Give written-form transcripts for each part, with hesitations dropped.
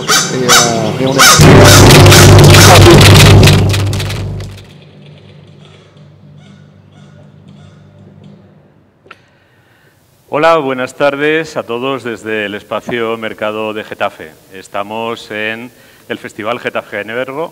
Et on est... Hola, buenas tardes a todos desde el espacio Mercado de Getafe. Estamos en el Festival Getafe Negro,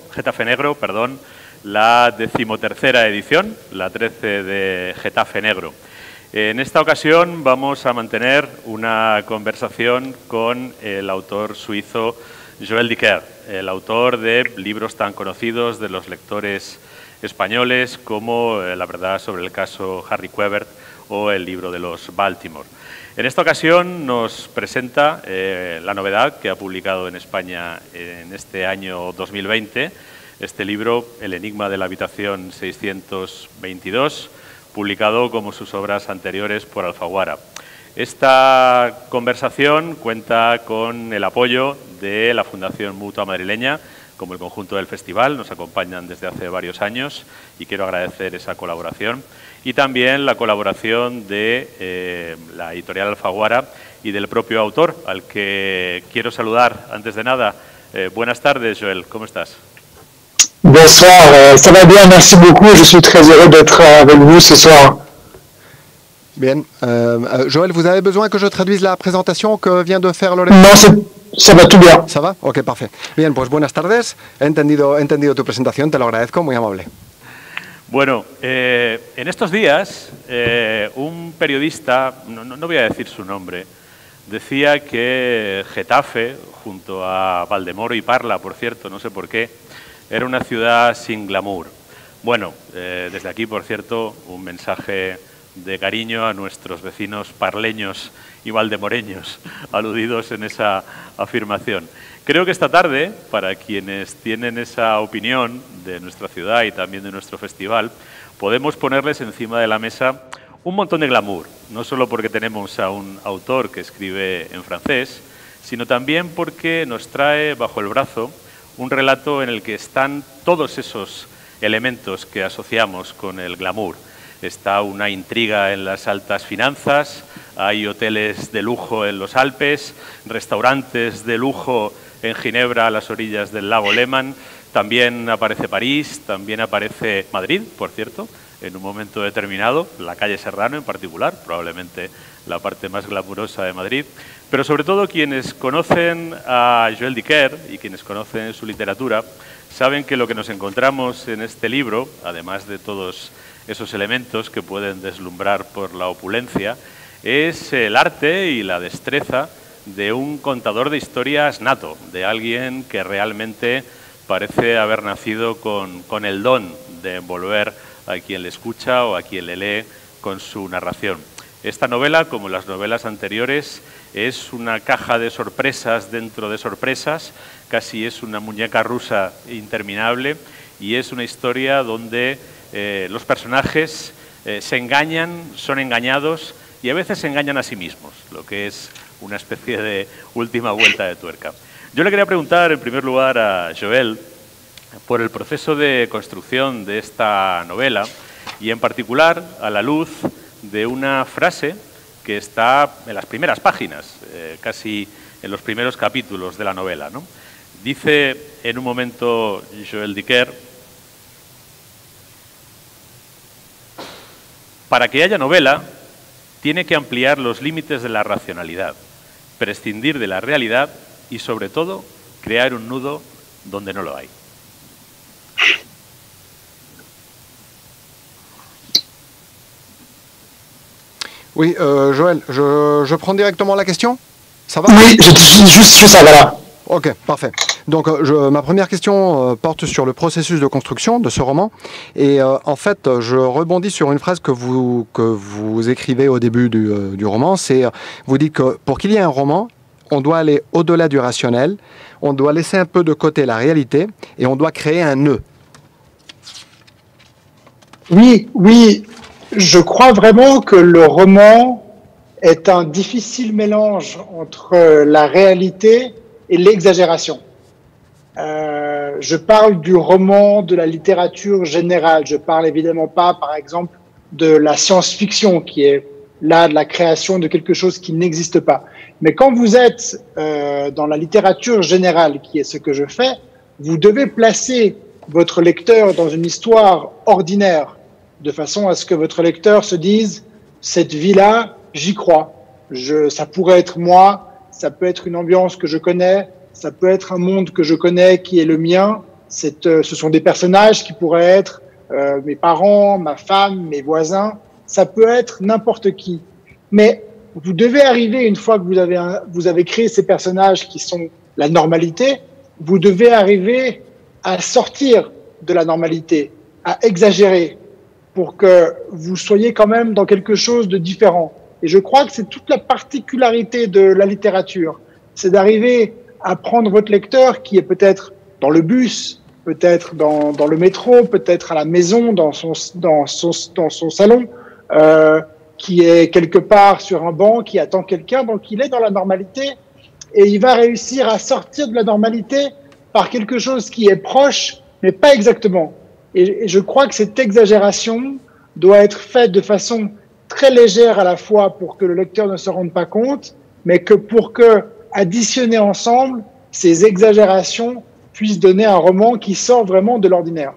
la 13ª edición, la 13 de Getafe Negro. En esta ocasión vamos a mantener una conversación con el autor suizo Joël Dicker, el autor de libros tan conocidos de los lectores españoles como La verdad sobre el caso Harry Quebert o el libro de los Baltimore. En esta ocasión nos presenta la novedad que ha publicado en España en este año 2020, este libro, El enigma de la habitación 622, publicado como sus obras anteriores por Alfaguara. Esta conversación cuenta con el apoyo de la Fundación Mutua Madrileña, como el conjunto del festival, nos acompañan desde hace varios años y quiero agradecer esa colaboración. Y también la colaboración de la editorial Alfaguara y del propio autor, al que quiero saludar antes de nada. Buenas tardes, Joël, ¿cómo estás? Bonsoir, ça va bien, merci beaucoup, je suis très heureux d'être avec vous ce soir. Bien, Joël, vous avez besoin que je traduise la présentation que vient de faire Lorenzo? Non, ça va tout bien. ¿Ça va? Ok, parfait. Bien, pues buenas tardes, he entendido tu presentación, te lo agradezco, muy amable. Bueno, en estos días un periodista, no voy a decir su nombre, decía que Getafe, junto a Valdemoro y Parla, por cierto, no sé por qué, era una ciudad sin glamour. Bueno, desde aquí, por cierto, un mensaje de cariño a nuestros vecinos parleños y valdemoreños aludidos en esa afirmación. Creo que esta tarde, para quienes tienen esa opinión de nuestra ciudad y también de nuestro festival, podemos ponerles encima de la mesa un montón de glamour, no solo porque tenemos a un autor que escribe en francés, sino también porque nos trae bajo el brazo un relato en el que están todos esos elementos que asociamos con el glamour. Está una intriga en las altas finanzas, hay hoteles de lujo en los Alpes, restaurantes de lujo en Ginebra, a las orillas del lago Léman. También aparece París, también aparece Madrid, por cierto, en un momento determinado, la calle Serrano en particular, probablemente la parte más glamurosa de Madrid. Pero sobre todo quienes conocen a Joël Dicker y quienes conocen su literatura, saben que lo que nos encontramos en este libro, además de todos esos elementos que pueden deslumbrar por la opulencia, es el arte y la destreza de un contador de historias nato, de alguien que realmente parece haber nacido con el don de envolver a quien le escucha o a quien le lee con su narración. Esta novela, como las novelas anteriores, es una caja de sorpresas dentro de sorpresas, casi es una muñeca rusa interminable y es una historia donde los personajes se engañan, son engañados y a veces se engañan a sí mismos, lo que es una especie de última vuelta de tuerca. Yo le quería preguntar, en primer lugar, a Joël por el proceso de construcción de esta novela y, en particular, a la luz de una frase que está en las primeras páginas, casi en los primeros capítulos de la novela, ¿no? Dice en un momento Joël Dicker: para que haya novela, tiene que ampliar los límites de la racionalidad, prescindir de la realidad y, sobre todo, crear un nudo donde no lo hay. Oui, Joël, je prends directement la question? Ça va? Oui, juste ça, voilà. Ok, parfait. Donc ma première question porte sur le processus de construction de ce roman. Et en fait, je rebondis sur une phrase que vous écrivez au début du roman. C'est, vous dites que pour qu'il y ait un roman, on doit aller au-delà du rationnel, on doit laisser un peu de côté la réalité et on doit créer un nœud. Oui, je crois vraiment que le roman est un difficile mélange entre la réalité et l'exagération. Je parle du roman, de la littérature générale. Je parle évidemment pas, par exemple, de la science-fiction qui est là de la création de quelque chose qui n'existe pas. Mais quand vous êtes dans la littérature générale, qui est ce que je fais, vous devez placer votre lecteur dans une histoire ordinaire, de façon à ce que votre lecteur se dise « cette vie-là, j'y crois, ça pourrait être moi, ça peut être une ambiance que je connais, ça peut être un monde que je connais qui est le mien, ce sont des personnages qui pourraient être mes parents, ma femme, mes voisins, ça peut être n'importe qui. » Mais vous devez arriver, une fois que vous avez créé ces personnages qui sont la normalité, vous devez arriver à sortir de la normalité, à exagérer, pour que vous soyez quand même dans quelque chose de différent. Et je crois que c'est toute la particularité de la littérature, c'est d'arriver à prendre votre lecteur qui est peut-être dans le bus, peut-être dans le métro, peut-être à la maison, dans son salon, qui est quelque part sur un banc, qui attend quelqu'un, donc il est dans la normalité, et il va réussir à sortir de la normalité par quelque chose qui est proche, mais pas exactement. Et je crois que cette exagération doit être faite de façon très légère à la fois pour que le lecteur ne se rende pas compte, mais que pour que, additionner ensemble, ces exagérations puissent donner un roman qui sort vraiment de l'ordinaire.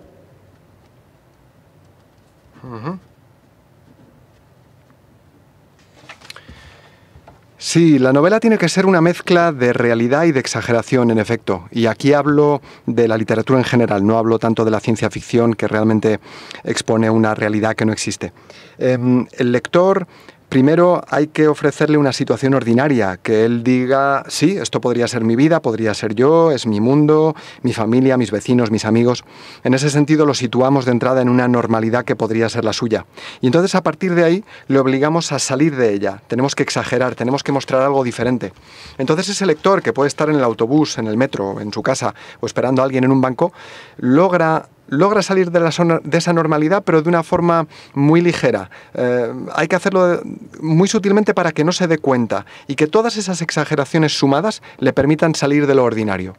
Sí, la novela tiene que ser una mezcla de realidad y de exageración, en efecto. Y aquí hablo de la literatura en general, no hablo tanto de la ciencia ficción, que realmente expone una realidad que no existe. El lector, primero hay que ofrecerle una situación ordinaria, que él diga, sí, esto podría ser mi vida, podría ser yo, es mi mundo, mi familia, mis vecinos, mis amigos. En ese sentido lo situamos de entrada en una normalidad que podría ser la suya. Y entonces a partir de ahí le obligamos a salir de ella. Tenemos que exagerar, tenemos que mostrar algo diferente. Entonces ese lector, que puede estar en el autobús, en el metro, en su casa o esperando a alguien en un banco, logra salir de esa normalidad, pero de una forma muy ligera. Hay que hacerlo muy sutilmente para que no se dé cuenta y que todas esas exageraciones sumadas le permitan salir de lo ordinario.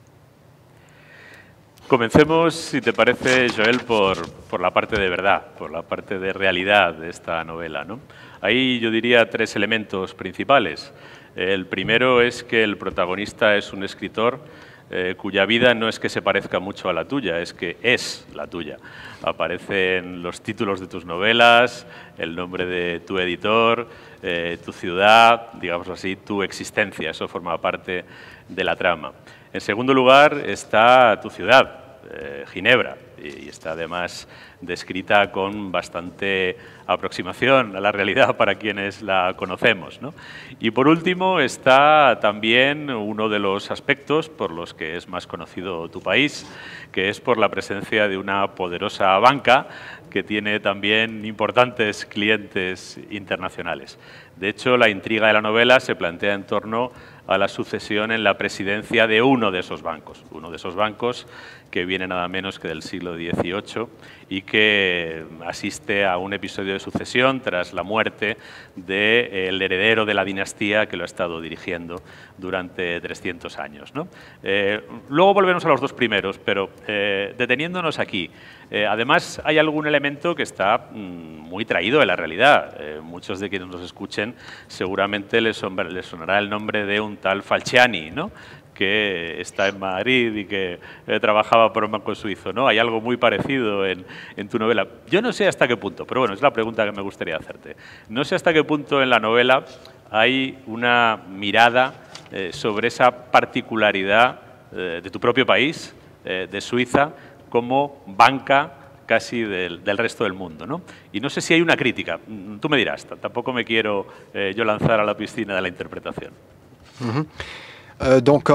Comencemos, si te parece, Joel, por la parte de verdad, por la parte de realidad de esta novela, ¿no? Ahí yo diría tres elementos principales. El primero es que el protagonista es un escritor cuya vida no es que se parezca mucho a la tuya, es que es la tuya. Aparecen los títulos de tus novelas, el nombre de tu editor, tu ciudad, digámoslo así, tu existencia. Eso forma parte de la trama. En segundo lugar está tu ciudad, Ginebra, y está además descrita con bastante aproximación a la realidad para quienes la conocemos, ¿no? Y por último está también uno de los aspectos por los que es más conocido tu país, que es por la presencia de una poderosa banca que tiene también importantes clientes internacionales. De hecho, la intriga de la novela se plantea en torno a la sucesión en la presidencia de uno de esos bancos que viene nada menos que del siglo XVIII y que asiste a un episodio de sucesión tras la muerte del heredero de la dinastía que lo ha estado dirigiendo durante 300 años, ¿no? Luego volvemos a los dos primeros, pero deteniéndonos aquí, además hay algún elemento que está muy traído de la realidad. Muchos de quienes nos escuchen seguramente les sonará el nombre de un tal Falciani, ¿no?, que está en Madrid y que trabajaba por un banco suizo, ¿no? Hay algo muy parecido en tu novela. Yo no sé hasta qué punto, pero bueno, es la pregunta que me gustaría hacerte. No sé hasta qué punto en la novela hay una mirada sobre esa particularidad de tu propio país, de Suiza, como banca casi del resto del mundo, ¿no? Y no sé si hay una crítica. Tú me dirás, tampoco me quiero yo lanzar a la piscina de la interpretación. Donc,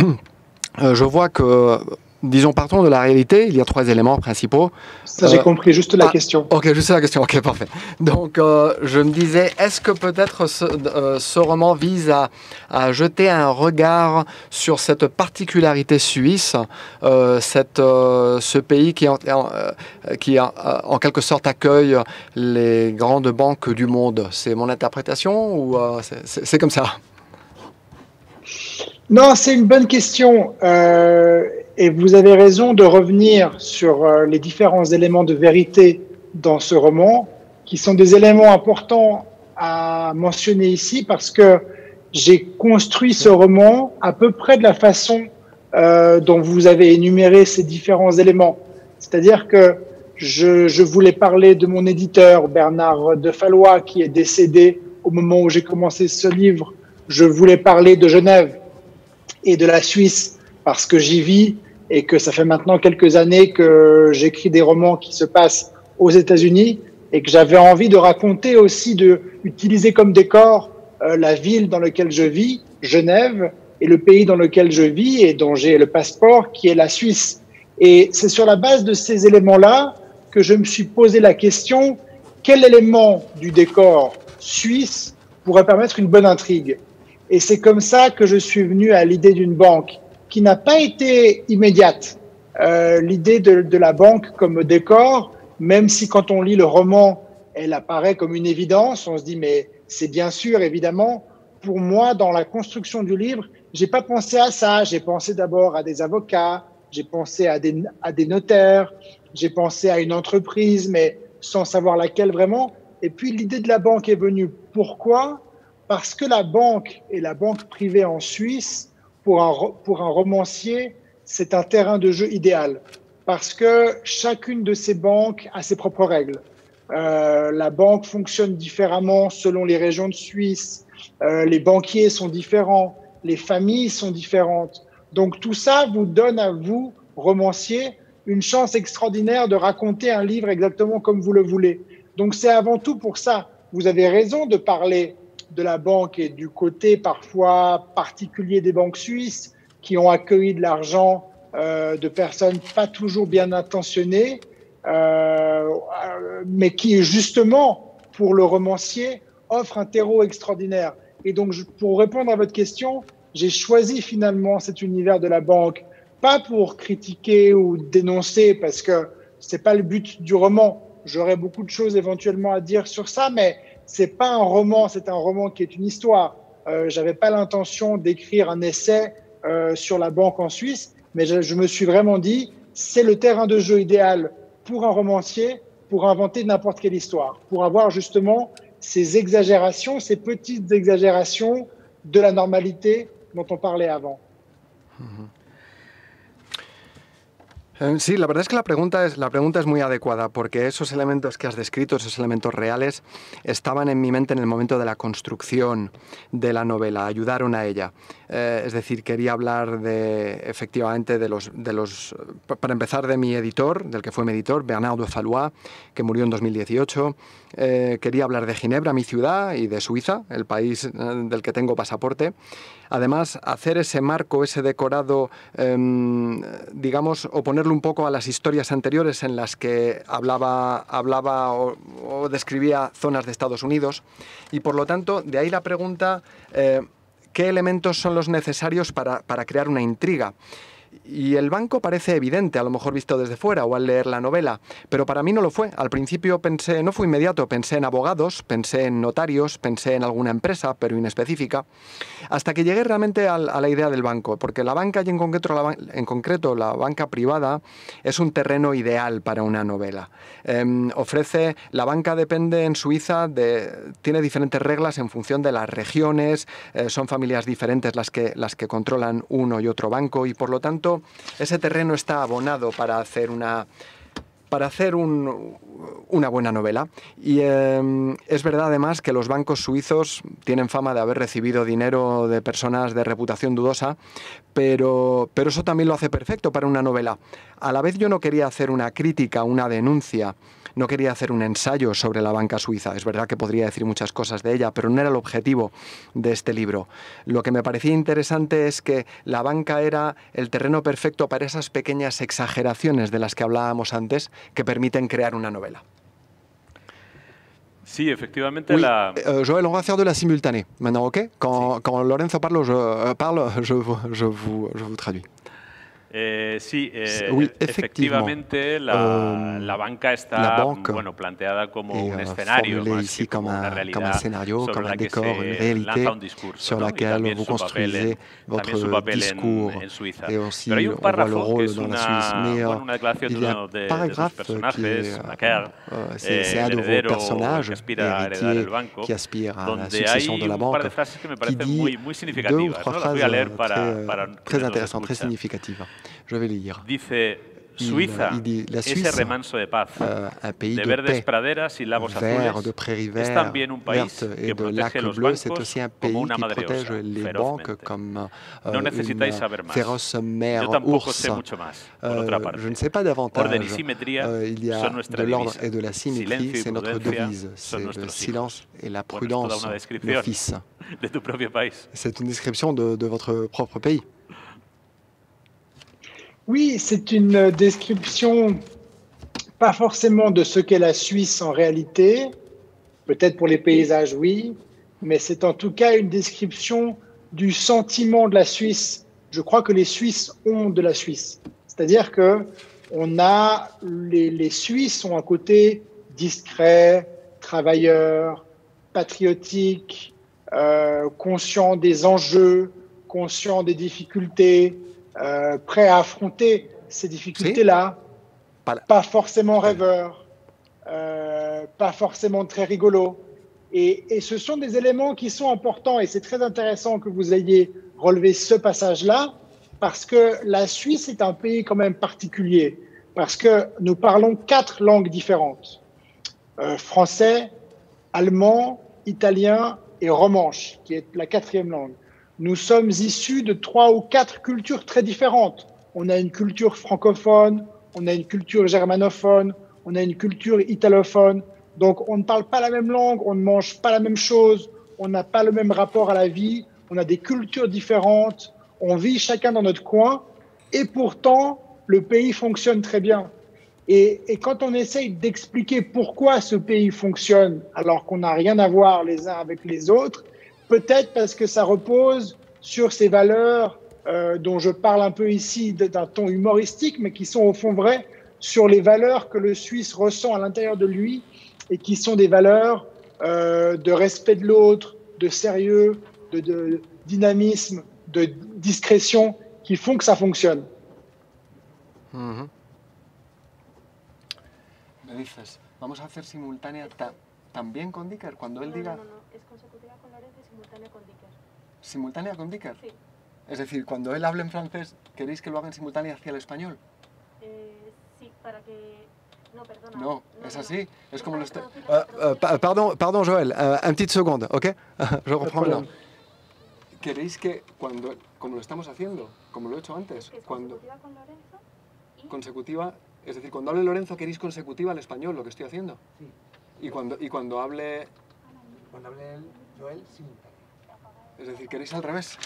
je vois que, disons, partons de la réalité, il y a trois éléments principaux. Ça, j'ai compris, juste la question. Ok, juste la question, ok, parfait. Donc, je me disais, est-ce que peut-être ce roman vise à jeter un regard sur cette particularité suisse, ce pays qui en quelque sorte accueille les grandes banques du monde? C'est mon interprétation ou c'est comme ça? Non, c'est une bonne question et vous avez raison de revenir sur les différents éléments de vérité dans ce roman qui sont des éléments importants à mentionner ici parce que j'ai construit ce roman à peu près de la façon dont vous avez énuméré ces différents éléments. C'est-à-dire que je voulais parler de mon éditeur, Bernard de Fallois, qui est décédé au moment où j'ai commencé ce livre. Je voulais parler de Genève et de la Suisse parce que j'y vis et que ça fait maintenant quelques années que j'écris des romans qui se passent aux États-Unis et que j'avais envie de raconter aussi, d'utiliser comme décor la ville dans laquelle je vis, Genève, et le pays dans lequel je vis et dont j'ai le passeport, qui est la Suisse. Et c'est sur la base de ces éléments-là que je me suis posé la question, quel élément du décor suisse pourrait permettre une bonne intrigue? Et c'est comme ça que je suis venu à l'idée d'une banque qui n'a pas été immédiate. L'idée de la banque comme décor, même si quand on lit le roman, elle apparaît comme une évidence, on se dit mais c'est bien sûr, évidemment. Pour moi, dans la construction du livre, j'ai pas pensé à ça. J'ai pensé d'abord à des avocats, j'ai pensé à des notaires, j'ai pensé à une entreprise, mais sans savoir laquelle vraiment. Et puis l'idée de la banque est venue. Pourquoi? Parce que la banque et la banque privée en Suisse, pour un romancier, c'est un terrain de jeu idéal. Parce que chacune de ces banques a ses propres règles. La banque fonctionne différemment selon les régions de Suisse. Les banquiers sont différents. Les familles sont différentes. Donc tout ça vous donne à vous, romancier, une chance extraordinaire de raconter un livre exactement comme vous le voulez. Donc c'est avant tout pour ça. Vous avez raison de parler de la banque et du côté parfois particulier des banques suisses qui ont accueilli de l'argent de personnes pas toujours bien intentionnées, mais qui justement, pour le romancier, offre un terreau extraordinaire. Et donc, pour répondre à votre question, j'ai choisi finalement cet univers de la banque, pas pour critiquer ou dénoncer, parce que c'est pas le but du roman. J'aurais beaucoup de choses éventuellement à dire sur ça, mais c'est pas un roman, c'est un roman qui est une histoire. J'avais pas l'intention d'écrire un essai sur la banque en Suisse, mais je me suis vraiment dit, c'est le terrain de jeu idéal pour un romancier, pour inventer n'importe quelle histoire, pour avoir justement ces exagérations, ces petites exagérations de la normalité dont on parlait avant. Sí, la verdad es que la pregunta es muy adecuada porque esos elementos que has descrito, esos elementos reales, estaban en mi mente en el momento de la construcción de la novela, ayudaron a ella. Es decir, quería hablar efectivamente para empezar, de mi editor, del que fue mi editor, Bernard de Fallois, que murió en 2018. Quería hablar de Ginebra, mi ciudad, y de Suiza, el país del que tengo pasaporte. Además, hacer ese marco, ese decorado, digamos, o ponerlo un poco a las historias anteriores en las que hablaba o describía zonas de Estados Unidos. Y por lo tanto, de ahí la pregunta, ¿qué elementos son los necesarios para crear una intriga? Y el banco parece evidente, a lo mejor visto desde fuera o al leer la novela, pero para mí no lo fue. Al principio no fue inmediato, pensé en abogados, pensé en notarios, pensé en alguna empresa, pero inespecífica, hasta que llegué realmente a la idea del banco, porque la banca y en concreto la banca privada es un terreno ideal para una novela. La banca depende en Suiza, tiene diferentes reglas en función de las regiones, son familias diferentes las que controlan uno y otro banco y por lo tanto ese terreno está abonado para hacer una buena novela. Y es verdad además que los bancos suizos tienen fama de haber recibido dinero de personas de reputación dudosa, pero eso también lo hace perfecto para una novela. A la vez yo no quería hacer una crítica, una denuncia, no quería hacer un ensayo sobre la banca suiza. Es verdad que podría decir muchas cosas de ella, pero no era el objetivo de este libro. Lo que me parecía interesante es que la banca era el terreno perfecto para esas pequeñas exageraciones de las que hablábamos antes, que permiten crear una novela. Sí, efectivamente. Oui, Joël, on va faire de la simultanée maintenant, ok? Quand Lorenzo parle, je vous traduis. Sí, Oui, efectivamente, la banca está la banque bueno, planteada como est un escenario formulée más ici que como una comme un realidad scénario, sobre comme un la que décor, une se lanza réalité un discurso, sur ¿no? Y laquelle vous construisez también su votre papel discours. en Suiza. Et Pero hay aussi, un on voit le párrafo que rôle es dans la Suisse. Mais bueno, una declaración il y a un de sus paragraphe qui personajes, est, Macaire, c'est un el de vos heredero o el que personnages, aspira a heredar héritier, el banco, qui aspire à la donde succession de hay la un par banque, de frases que me qui parecen dit muy 2 ou significativas, 3 ¿no? Las voy phrases a leer très, para très quienes nos intéressantes, très escuchan. significatives. Je vais les lire. Dice, Il Suiza, dit la ese Suisse, remanso de paz, un pays de de verdes paix, praderas y lagos vert, de azules, prairies es también un vertes país et que de protege lacs los bleus. C'est bancos aussi un como pays una qui madre protège osa, les banques ferozmente. comme No necesitáis une saber más. féroce Yo mère tampoco ours. sé mucho más, por otra Je parte. ne sais pas Orden y davantage. simetría Il y son a nuestra de l'ordre divisa. et de la symétrie, Silencio y c'est notre prudencia devise. son C'est le nuestros silence hijos. et la Bueno, es toda prudence, una nos descripción fils. de tu propio país. C'est une description de votre propre pays. Oui, c'est une description pas forcément de ce qu'est la Suisse en réalité, peut-être pour les paysages, oui, mais c'est en tout cas une description du sentiment de la Suisse. Je crois que les Suisses ont de la Suisse. C'est-à-dire que les Suisses ont un côté discret, travailleur, patriotique, conscient des enjeux, conscient des difficultés, prêt à affronter ces difficultés-là, pas forcément rêveur, pas forcément très rigolo. Et ce sont des éléments qui sont importants et c'est très intéressant que vous ayez relevé ce passage-là parce que la Suisse est un pays quand même particulier parce que nous parlons 4 langues différentes. Français, allemand, italien et romanche, qui est la 4e langue. Nous sommes issus de 3 ou 4 cultures très différentes. On a une culture francophone, on a une culture germanophone, on a une culture italophone. Donc, on ne parle pas la même langue, on ne mange pas la même chose, on n'a pas le même rapport à la vie, on a des cultures différentes, on vit chacun dans notre coin et pourtant, le pays fonctionne très bien. Et quand on essaye d'expliquer pourquoi ce pays fonctionne alors qu'on n'a rien à voir les uns avec les autres, peut-être parce que ça repose sur ces valeurs dont je parle un peu ici d'un ton humoristique, mais qui sont au fond vraies, sur les valeurs que le Suisse ressent à l'intérieur de lui et qui sont des valeurs de respect de l'autre, de sérieux, de dynamisme, de discrétion, qui font que ça fonctionne. Me dices, vamos a hacer simultánea también con Dicker cuando él diga. No, es consecutiva con Lorenzo y simultánea con Dicker. ¿Simultánea con Dicker? Sí. Es decir, cuando él hable en francés, ¿queréis que lo haga en simultánea hacia el español? Sí, para que. No, perdona. No, es así. Es como lo estoy. Pardon, Joël, une petite seconde, ok? Je reprends problème. maintenant. ¿Queréis que cuando, como lo estamos haciendo, como lo he hecho antes, ¿Es cuando consecutiva con Lorenzo? Y consecutiva, es decir, cuando hable Lorenzo, ¿queréis consecutiva al español, lo que estoy haciendo? Sí. Y cuando hable, Cuando hable él, Joel, simultáneo. es decir, ¿queréis al revés?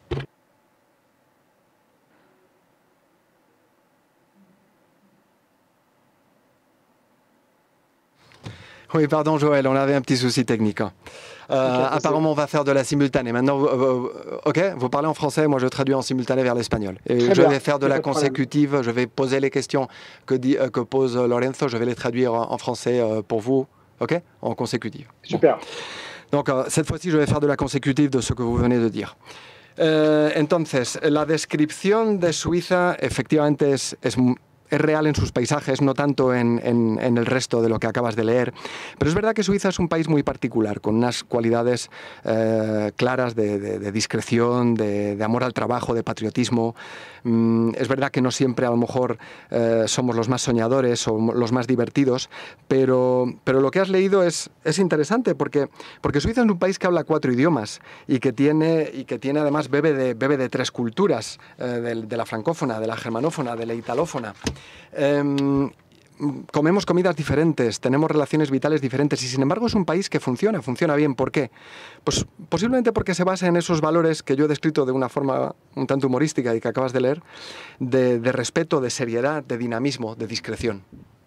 Oui, pardon Joël, on avait un petit souci technique. Apparemment, on va faire de la simultanée. Maintenant, ok, vous parlez en français, moi je traduis en simultané vers l'espagnol. Et je vais faire de la consécutive, je vais poser les questions que pose Lorenzo, je vais les traduire en français pour vous, ok, en consécutive. Super. Bon. Donc, cette fois-ci, je vais faire de la consécutive de ce que vous venez de dire. Entonces, la descripción de Suiza efectivamente es real en sus paisajes, no tanto en el resto de lo que acabas de leer. Pero es verdad que Suiza es un país muy particular, con unas cualidades claras de discreción, de amor al trabajo, de patriotismo. Es verdad que no siempre a lo mejor somos los más soñadores o los más divertidos, pero lo que has leído es interesante porque Suiza es un país que habla 4 idiomas y que tiene además bebe de 3 culturas, de la francófona, de la germanófona, de la italófona. Comemos comidas diferentes, tenemos relaciones vitales diferentes y sin embargo es un país que funciona bien. ¿Por qué? Pues posiblemente porque se basa en esos valores que yo he descrito de una forma un tanto humorística y que acabas de leer, de respeto, de seriedad, de dinamismo, de discreción.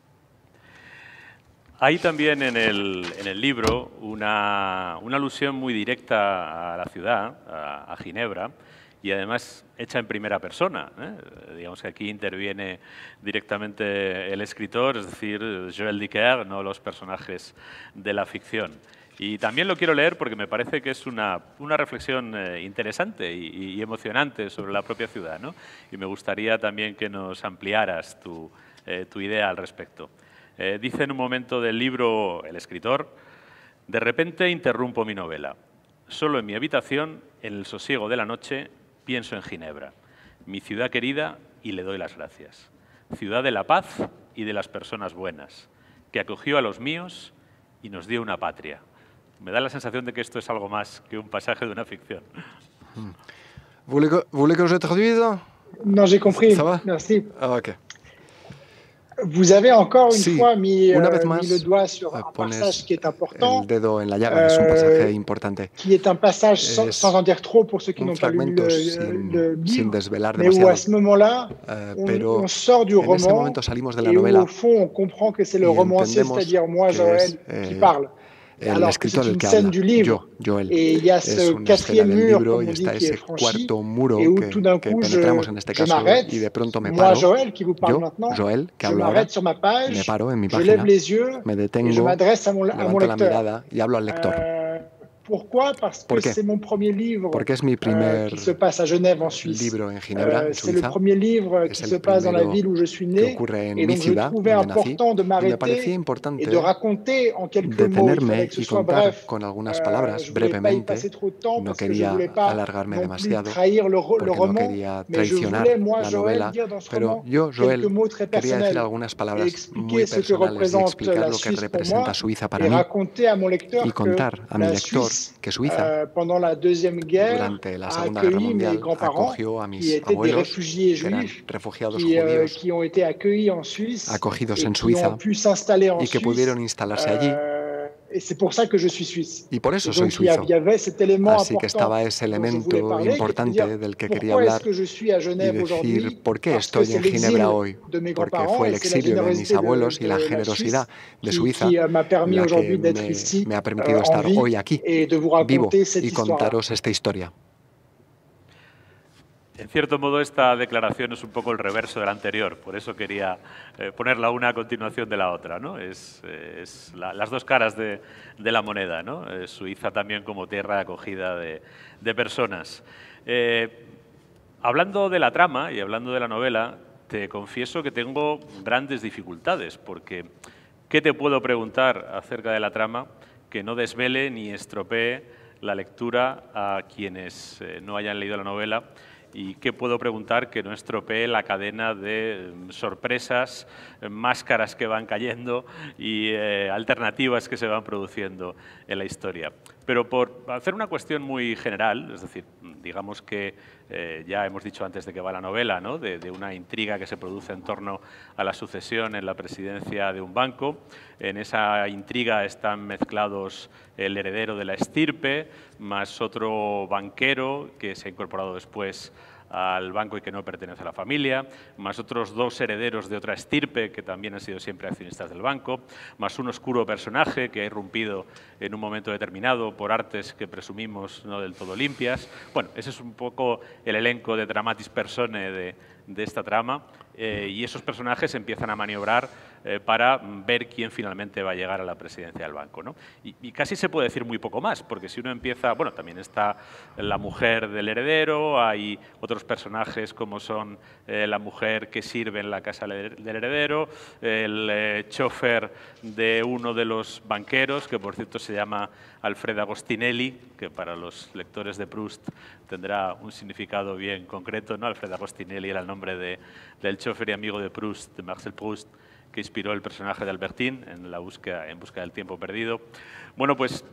Hay también en el libro una alusión muy directa a la ciudad, a Ginebra, y además hecha en primera persona. Digamos que aquí interviene directamente el escritor, es decir, Joël Dicker, no los personajes de la ficción. Y también lo quiero leer porque me parece que es una reflexión interesante y emocionante sobre la propia ciudad, ¿no? Y me gustaría también que nos ampliaras tu idea al respecto. Dice en un momento del libro el escritor: de repente interrumpo mi novela. Solo en mi habitación, en el sosiego de la noche, pienso en Ginebra, mi ciudad querida, y le doy las gracias. Ciudad de la paz y de las personas buenas, que acogió a los míos y nos dio una patria. Me da la sensación de que esto es algo más que un pasaje de una ficción. Vous voulez que je traduise? Non, j'ai compris. Ça va? Merci. Ah, ok. Vous avez encore une Sí, fois mis una vez más, le doigt sur un pones passage qui est important, el dedo en la llaga, que es un pasaje importante. qui est un passage sans, Es sans en dire trop pour ceux qui un n'ont pas lu fragmento le sin livre, desvelar mais où demasiado. à ce moment-là, Pero on sort du en ese roman momento salimos de la et où, novela au fond, on comprend que c'est le y romancier, entendemos c'est-à-dire moi, que Joël, es, qui parle. el Alors que escritor c'est el une que scène habla, du livre, Joël. et il y a Es ce una escena quatrième del mur, libro comme y on dit, está qui est ese franchi, cuarto muro et où que tout d'un coup, penetramos en este je caso m'arrête, y de pronto me moi, paro, Joël, qui vous parle yo, maintenant, Joël, que je hablo ahora, m'arrête sur ma me page, paro en mi je lève página, les yeux me et je detengo, m'adresse à mon levanto la lecteur. mirada y hablo al lector. Pourquoi? Parce ¿Por que qué? c'est mon premier livre Porque es mi primer qui se passe à Genève, en Suisse. libro en Ginebra, en C'est le Suiza. premier livre Es qui el se passe dans la primero ville où je suis que né. ocurre en Et mi donc, je ciudad, trouvais donde nací, important de y me parecía m'arrêter importante et de raconter en quelques mots. Il detenerme fallait que ce y soit contar bref. con algunas palabras Je voulais pas y brevemente. passer trop de temps No parce que je voulais quería pas alargarme non plus demasiado trahir le porque no roman, quería mais je traicionar voulais, moi, la Joël, novela, dire dans ce pero roman yo, quelques Joël, mots très quería decir personnels algunas et palabras expliquer muy ce que personales y représente explicar la lo que Suisse pour representa moi Suiza para et mí raconter à mon lecteur y que contar a mi la lector Suisse, que Suiza, pendant la Deuxième Guerre, durante la a Segunda Guerra accueilli mes Mundial, grands-parents acogió a qui mis étaient des abuelos, réfugiés que eran juifs, refugiados judíos qui ont été accueillis en Suisse acogidos et en qui ont Suiza pu s'installer en y que Suisse. pudieron instalarse allí. Et c'est pour ça que je suis suisse. Y por eso Et soy donc, il suizo. y avait cet élément Así que important estaba ese dont je voulais elemento parler, qui est de importante dire del que quería pourquoi est-ce hablar que je suis à y Genève aujourd'hui? decir por qué Parce que estoy c'est en l'exil Ginebra hoy, de mes porque grands-parents fue el et c'est la exilio de mis générosité abuelos y la de la generosidad Suisse de Suiza qui m'a permis la que aujourd'hui d'être ici me ha permitido en estar vie hoy aquí, et de vous vivo, raconter cette y histoire-là. contaros esta historia. En cierto modo, esta declaración es un poco el reverso de la anterior, por eso quería ponerla una a continuación de la otra, ¿no? Las dos caras de la moneda, ¿no? Suiza también como tierra acogida de personas. Hablando de la trama y hablando de la novela, te confieso que tengo grandes dificultades, porque ¿qué te puedo preguntar acerca de la trama que no desvele ni estropee la lectura a quienes no hayan leído la novela? ¿Y qué puedo preguntar que no estropee la cadena de sorpresas, máscaras que van cayendo y alternativas que se van produciendo en la historia? Pero por hacer una cuestión muy general, es decir, digamos que ya hemos dicho antes de que va la novela, ¿no? de una intriga que se produce en torno a la sucesión en la presidencia de un banco. En esa intriga están mezclados el heredero de la estirpe, más otro banquero que se ha incorporado después al banco y que no pertenece a la familia, más otros dos herederos de otra estirpe que también han sido siempre accionistas del banco, más un oscuro personaje que ha irrumpido en un momento determinado por artes que presumimos no del todo limpias. Bueno, ese es un poco el elenco de dramatis personae de esta trama y esos personajes empiezan a maniobrar para ver quién finalmente va a llegar a la presidencia del banco, ¿no? Y casi se puede decir muy poco más, porque si uno empieza, bueno, también está la mujer del heredero, hay otros personajes como son la mujer que sirve en la casa del heredero, el chofer de uno de los banqueros, que por cierto se llama Alfred Agostinelli, que para los lectores de Proust tendrá un significado bien concreto, ¿no? Alfred Agostinelli era el nombre del chofer y amigo de Proust, de Marcel Proust, que inspiró el personaje de Albertine en busca del tiempo perdido. Bueno, pues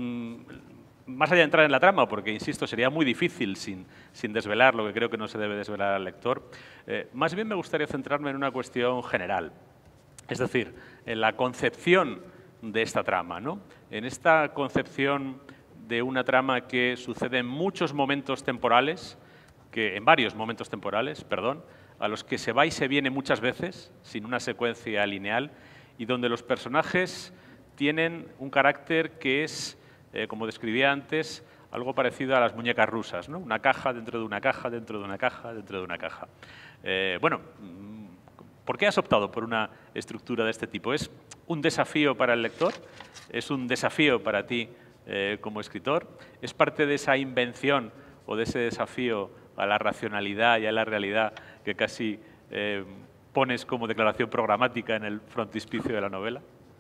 más allá de entrar en la trama, porque insisto, sería muy difícil sin desvelar lo que creo que no se debe desvelar al lector, más bien me gustaría centrarme en una cuestión general, es decir, en la concepción de esta trama, ¿no? En esta concepción de una trama que sucede en muchos momentos temporales, en varios momentos temporales, perdón, a los que se va y se viene muchas veces, sin una secuencia lineal, y donde los personajes tienen un carácter que es, como describía antes, algo parecido a las muñecas rusas, ¿no? Una caja dentro de una caja, dentro de una caja, dentro de una caja. Bueno, ¿por qué has optado por una estructura de este tipo? ¿Es un desafío para el lector? ¿Es un desafío para ti como escritor? ¿Es parte de esa invención o de ese desafío a la racionalidad y a la realidad que casi pones como declaración programática en el frontispicio de la novela?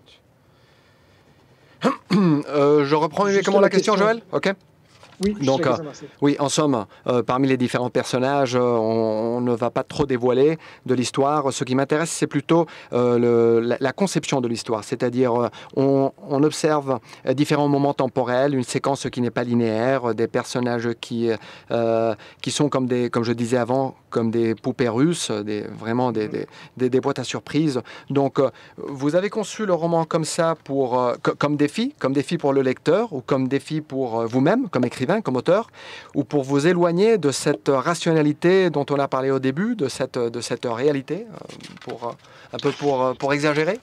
Je reprends uniquement la question, Joël. Ok. Oui, Donc, je merci. oui, en somme, parmi les différents personnages, on ne va pas trop dévoiler de l'histoire. Ce qui m'intéresse, c'est plutôt la conception de l'histoire. C'est-à-dire, on observe différents moments temporels, une séquence qui n'est pas linéaire, des personnages qui sont comme je disais avant, comme des poupées russes, vraiment des boîtes à surprises. Donc, vous avez conçu le roman comme ça comme défi pour le lecteur ou comme défi pour vous-même, comme écrivain, comme auteur, ou pour vous éloigner de cette rationalité dont on a parlé au début, de cette réalité, un peu pour exagérer?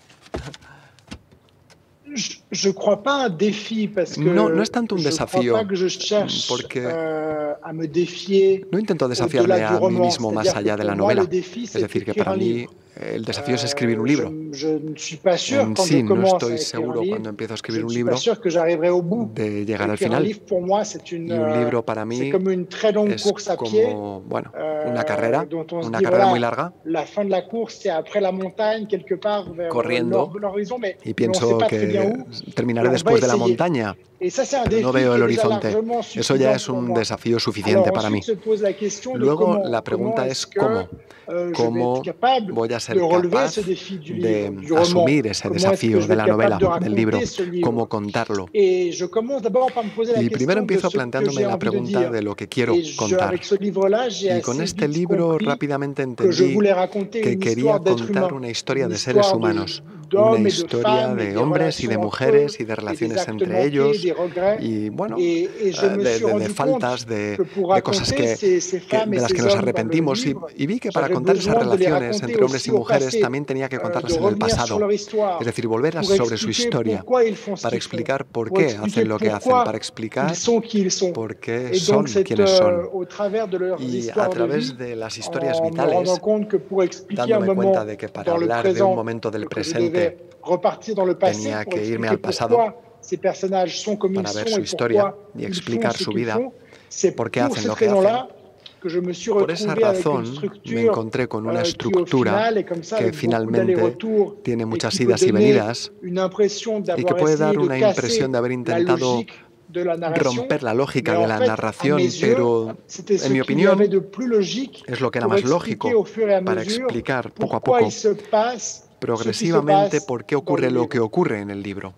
Je ne crois pas un défi parce que no es tanto un je desafío, crois pas que je cherche porque a me défier no intento desafiarme au-delà du a mí roman. mismo más C'est-à-dire allá que de la pour moi, novela. le défi, Es c'est decir, que d'écrire para un mí livre. el desafío es escribir un libro. Je ne suis pas sûr En quand sí, je no commence estoy à écrire seguro un cuando livre, empiezo a je escribir ne un suis libro pas sûr que j'arriverai au bout. de llegar al Écrire un final. livre, pour moi, c'est Y un libro para mí c'est comme une très longue es course à pied. como, bueno, una carrera, dont on se una dit, carrera voilà, muy larga, la fin de la course, c'est après la montagne, quelque part vers corriendo, l'horizon, mais y on ne sait pienso pas très bien que où. terminaré Et on va después de la essayer. montaña, Et ça, c'est un pero défi no veo qui el est déjà horizonte. largement Eso ya suffisant es pour un moi. desafío suficiente Alors para mí. ensuite se pose la question de Luego, comment, la pregunta es est-ce que cómo. je vais être ¿Cómo capable voy a ser de relever capaz ce défi du de livre, du roman? asumir ese Comment est-ce que desafío je de vais la être capable novela, de del libro? raconter ce livre? ¿Cómo contarlo? Et je commence d'abord par me poser la Y primero question de empiezo ce que planteándome j'ai la envie de pregunta dire. de lo que quiero Et contar. avec ce livre-là, j'ai Y con assez este vite libro compris rápidamente que je entendí voulais raconter que une quería histoire d'êtres contar humains, una historia une de seres histoire humanos, una d'hommes et de historia femmes et de des hombres y de relations entre mujeres eux y de et des relaciones actes entre manqués, ellos des regrets. y bueno, Et je me suis de rendu faltas, compte que pour de cosas raconter ces femmes de et las que ces nos hommes dans le arrepentimos livre, y vi que para j'avais contar esas besoin de les relaciones raconter entre hombres y aussi au mujeres passé, también tenía que de contarlas en el revenir sur pasado, leur histoire, es decir, volverlas pour sobre su expliquer historia, pourquoi ils font ce para qu'ils font, explicar por pour qué expliquer hacen lo que hacen, pourquoi para explicar ils sont qui ils sont. por qué Et son donc, c'est quienes son. au travers de leurs Y a histoires de través vie, de las historias en me rendant vitales, compte que pour expliquer un dándome cuenta moment de que para dans le hablar de un présent, momento del que je devais presente repartir dans le passé tenía pour que irme expliquer al pasado pourquoi ces personnages sont comme ils para ver sont su et historia pourquoi y ils font explicar ce su qu'ils vida, font. C'est por qué pour hacen cette lo que hacen. raison-là que je me suis Por esa retrouvé avec une razón me structure encontré con una qui, au estructura final, est comme ça, que avec beaucoup finalmente d'allers-retours tiene et muchas qui peut idas y donner venidas une impression y que d'avoir puede dar essayé de una impresión casser de haber la intentado logique de la narration. romper la lógica Mais de en la fait, à narración, mes yeux, pero c'était ce en mi qu'il y avait opinión de plus logique es lo que era pour más expliquer lógico au fur et à para mesure explicar poco a pourquoi poco il se passe ce qui se progresivamente passe por qué dans ocurre le lo livre. que ocurre en el libro.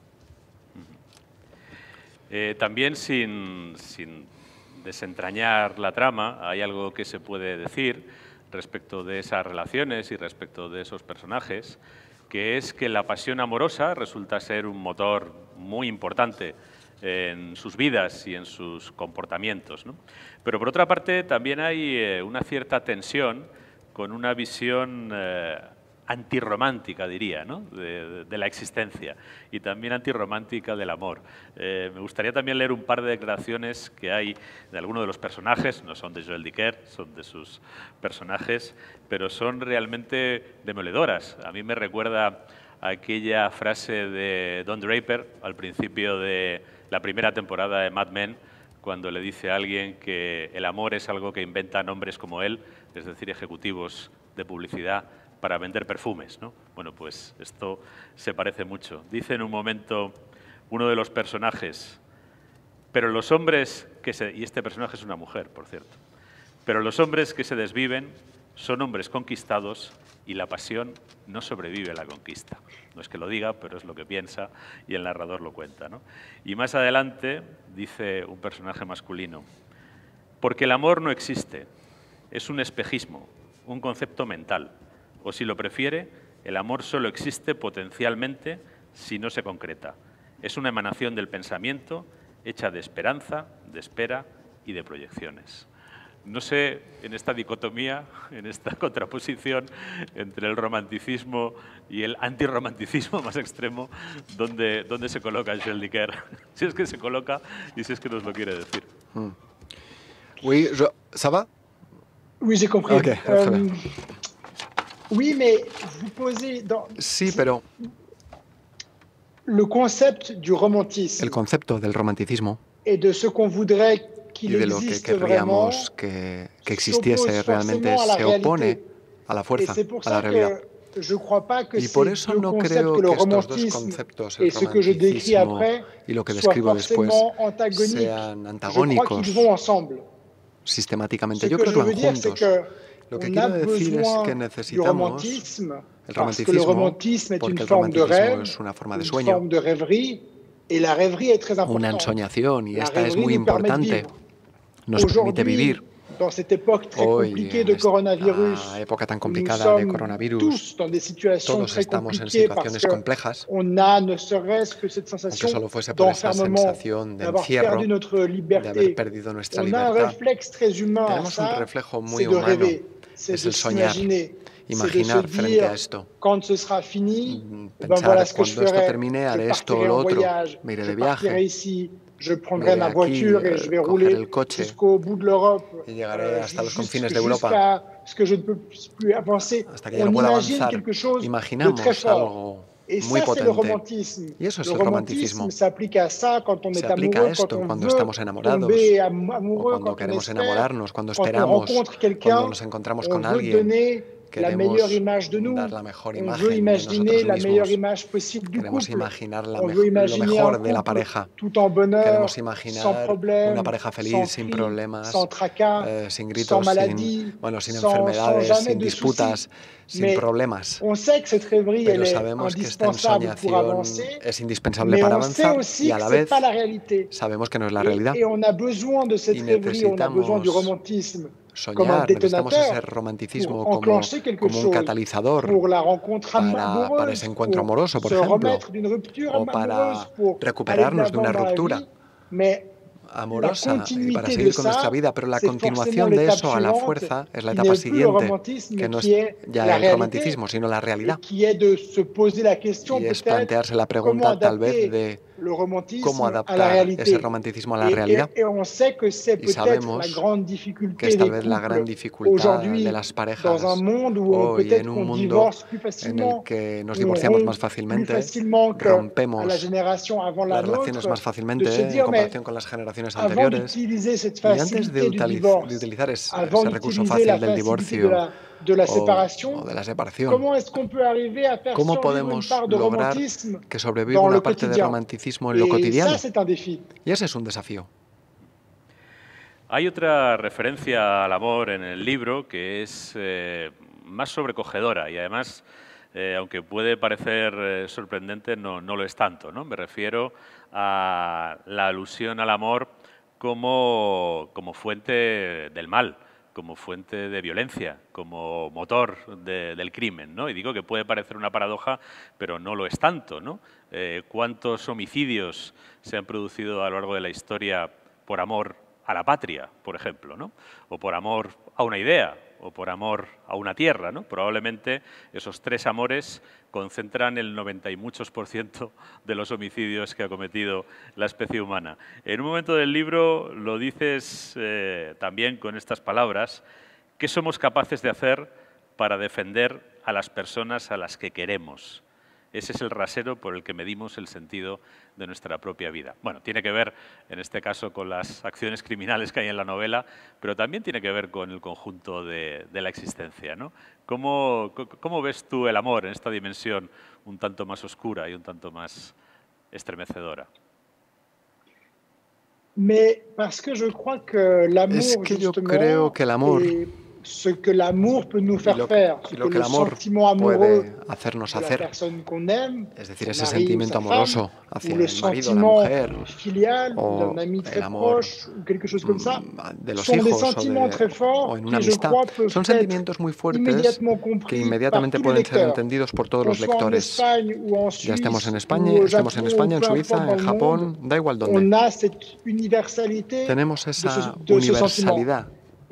También sin desentrañar la trama, hay algo que se puede decir respecto de esas relaciones y respecto de esos personajes, que es que la pasión amorosa resulta ser un motor muy importante en sus vidas y en sus comportamientos, ¿no? Pero por otra parte también hay una cierta tensión con una visión antirromántica, diría, ¿no? de la existencia y también antirromántica del amor. Me gustaría también leer un par de declaraciones que hay de algunos de los personajes, no son de Joël Dicker, son de sus personajes, pero son realmente demoledoras. A mí me recuerda aquella frase de Don Draper al principio de la primera temporada de Mad Men, cuando le dice a alguien que el amor es algo que inventan hombres como él, es decir, ejecutivos de publicidad, para vender perfumes, ¿no? Bueno, pues esto se parece mucho. Dice en un momento uno de los personajes, pero los hombres y este personaje es una mujer, por cierto, pero los hombres que se desviven son hombres conquistados y la pasión no sobrevive a la conquista. No es que lo diga, pero es lo que piensa y el narrador lo cuenta, ¿no? Y más adelante dice un personaje masculino, porque el amor no existe, es un espejismo, un concepto mental. O si lo prefiere, el amor solo existe potencialmente si no se concreta. Es una emanación del pensamiento hecha de esperanza, de espera y de proyecciones. No sé, en esta dicotomía, en esta contraposición entre el romanticismo y el antirromanticismo más extremo, ¿dónde se coloca Joël Dicker? Si es que se coloca y si es que nos lo quiere decir. Oui, ça va? Oui, j'ai compris. Ok, très bien. Oui, mais vous posez Sí, pero le concept du romantisme el concepto del romanticismo et de ce qu'on voudrait y qu'il de lo que existe vraiment querríamos que existiese s'oppose realmente forcément à la se opone réalité. a la Et fuerza, c'est pour a la ça realidad. que je ne crois pas que Y por ces eso deux no concepts, creo que le que estos dos romantisme conceptos, el et ce que je décris romanticismo après, y lo que soient describo después, forcément antagoniques. sean Je crois qu'ils antagónicos vont ensemble. sistemáticamente. Ce Yo que creo je que van veux dire, c'est juntos. Lo que qu'on a quiero decir es que besoin du necesitamos romantisme el parce que le romanticismo romantisme est une porque el forme de romanticismo rêve, es una forma de une sueño, forme de rêverie, et la rêverie est très una importante. ensoñación, y La esta es rêverie muy nous permet de importante. vivre. Nos permite vivir. Aujourd'hui, dans cette époque très Hoy, compliquée en de esta coronavirus, época tan où nous complicada de sommes coronavirus, tous dans des situations todos très estamos en compliquées parce situaciones complejas, qu'on a ne serait-ce que cette aunque sensation solo fuese por esa d'enfermement, sensación de d'avoir encierro, perdu notre de haber liberté. perdido nuestra On a un libertad. réflexe très humain à Tenemos un ça, reflejo muy c'est de humano, rêver, c'est es de el soñar, s'imaginer, c'est de se imaginar frente a dire esto. quand ce sera fini, eh ben Pensar, voilà ce que je cuando esto ferai. termine, Je haré esto o partirai lo en otro, voyage, me iré je de partirai viaje, ici, je me prendrai iré ma aquí, voiture et je vais cogeré rouler el coche jusqu'au bout de l'Europe, y llegaré hasta los confines de Europa, jusqu'à ce que je ne peux plus avancer. hasta que ya On no pueda imagine avanzar. quelque chose de très Imaginamos fort. algo Et muy ça, c'est le potente. romantisme. Y eso es Le el romanticismo. romantisme s'applique à ça quand on Se est aplica a amoureux, quand esto on cuando veut estamos enamorados, tomber o amoureux, cuando quand on queremos espère, enamorarnos, cuando quand on esperamos, rencontre cuando quelqu'un, nos encontramos on con veut alguien, donner la meilleure queremos image de nous. dar la mejor On veut imagen de imaginer nosotros la meilleure mismos. image possible du Queremos couple. imaginar On veut lo imaginer un mejor de la couple pareja. tout en bonheur, Queremos sans imaginar una problème, pareja sans feliz, sin cris, problemas, sans tracas, sin sans gritos, maladie, sin sans enfermedades, jamais sin de disputas, soucis. sin Mais problemas. on sait que cette rêverie, elle Pero est sabemos que esta indispensable pour ensoñación avancer, es indispensable mais para on sait avanzar y aussi a que la c'est vez pas la réalité. sabemos que no es la realidad. Et on a besoin de cette Y rêverie, on a besoin du necesitamos romantisme comme un soñar, necesitamos ese détonateur romanticismo pour enclencher quelque como un chose, catalizador pour la rencontre para ese amoureuse, encuentro pour amoroso, por se ejemplo, remettre d'une rupture o amoureuse, para pour aller de recuperarnos de l'avant una dans la ruptura vie. Mais la amorosa y para continuité de seguir con nuestra ça, vida, pero la c'est forcément continuación de l'étape eso a la suivante, fuerza es la qui etapa n'est plus le siguiente, romantisme, que no qui es est ya la el réalité, romanticismo, sino la et realidad. qui est de se poser la question Y es peut-être plantearse la comment pregunta tal vez adapter de le cómo romantisme à la adaptar ese réalité. romanticismo a la realidad. Et on sait que c'est Y peut-être la sabemos grande que difficulté es tal des vez la gran couples dificultad de aujourd'hui, las dans un parejas monde où hoy, en peut-être un qu'on mundo divorce plus en el facilement, que nos où on divorciamos más rompt plus fácilmente, facilement qu'à la rompemos génération avant la las relaciones nôtre, más de fácilmente se en dire, mais comparación con las generaciones avant anteriores. d'utiliser cette Y antes de facilité du divorce, utilizar avant ese recurso d'utiliser la fácil del facilité divorcio de la o séparation, de la separación, comment est-ce qu'on peut arriver à faire ¿cómo survivre une podemos part de lograr romantisme que sobreviva dans le una parte de quotidien? romanticismo en lo Et ça, cotidiano? c'est un défi. Y ese es un desafío. Hay otra referencia al amor en el libro que es más sobrecogedora y además, aunque puede parecer sorprendente, no lo es tanto, ¿no? Me refiero a la alusión al amor como fuente del mal, como fuente de violencia, como motor del crimen, ¿no? Y digo que puede parecer una paradoja, pero no lo es tanto, ¿no? ¿Cuántos homicidios se han producido a lo largo de la historia por amor a la patria, por ejemplo, ¿no? O por amor a una idea, o por amor a una tierra, ¿no? Probablemente esos tres amores concentran el 90 y muchos % de los homicidios que ha cometido la especie humana. En un momento del libro lo dices también con estas palabras: ¿qué somos capaces de hacer para defender a las personas a las que queremos? Ese es el rasero por el que medimos el sentido de nuestra propia vida. Bueno, tiene que ver, en este caso, con las acciones criminales que hay en la novela, pero también tiene que ver con el conjunto de la existencia, ¿no? ¿Cómo ves tú el amor en esta dimensión un tanto más oscura y un tanto más estremecedora? Mais parce que je crois que l'amour, Es que yo justement, creo que el amor est ce que l'amour peut nous faire faire, ce y que lo que le el amor sentiment amoureux puede hacernos de la hacer, personne qu'on aime, es decir, son ese mari ou sentimiento sa amoroso femme, hacia ou le el marido, la sentiment mujer, filial o d'un ami el très amor proche, ou quelque chose comme ça, de los sont des hijos sentiments très o forts en una qui, je amistad. crois, peuvent Son être sentimientos muy fuertes immédiatement que compris par inmediatamente tous les pueden ser lecteurs. entendidos por todos Qu'on los soit en lectores. Espagne ou en Ya Suisse estemos en ou España, au estemos Japon en España, ou en peu Suiza, importe dans en le Japón, monde, da igual on dónde. a cette universalité Tenemos de esa ce sentiment. universalidad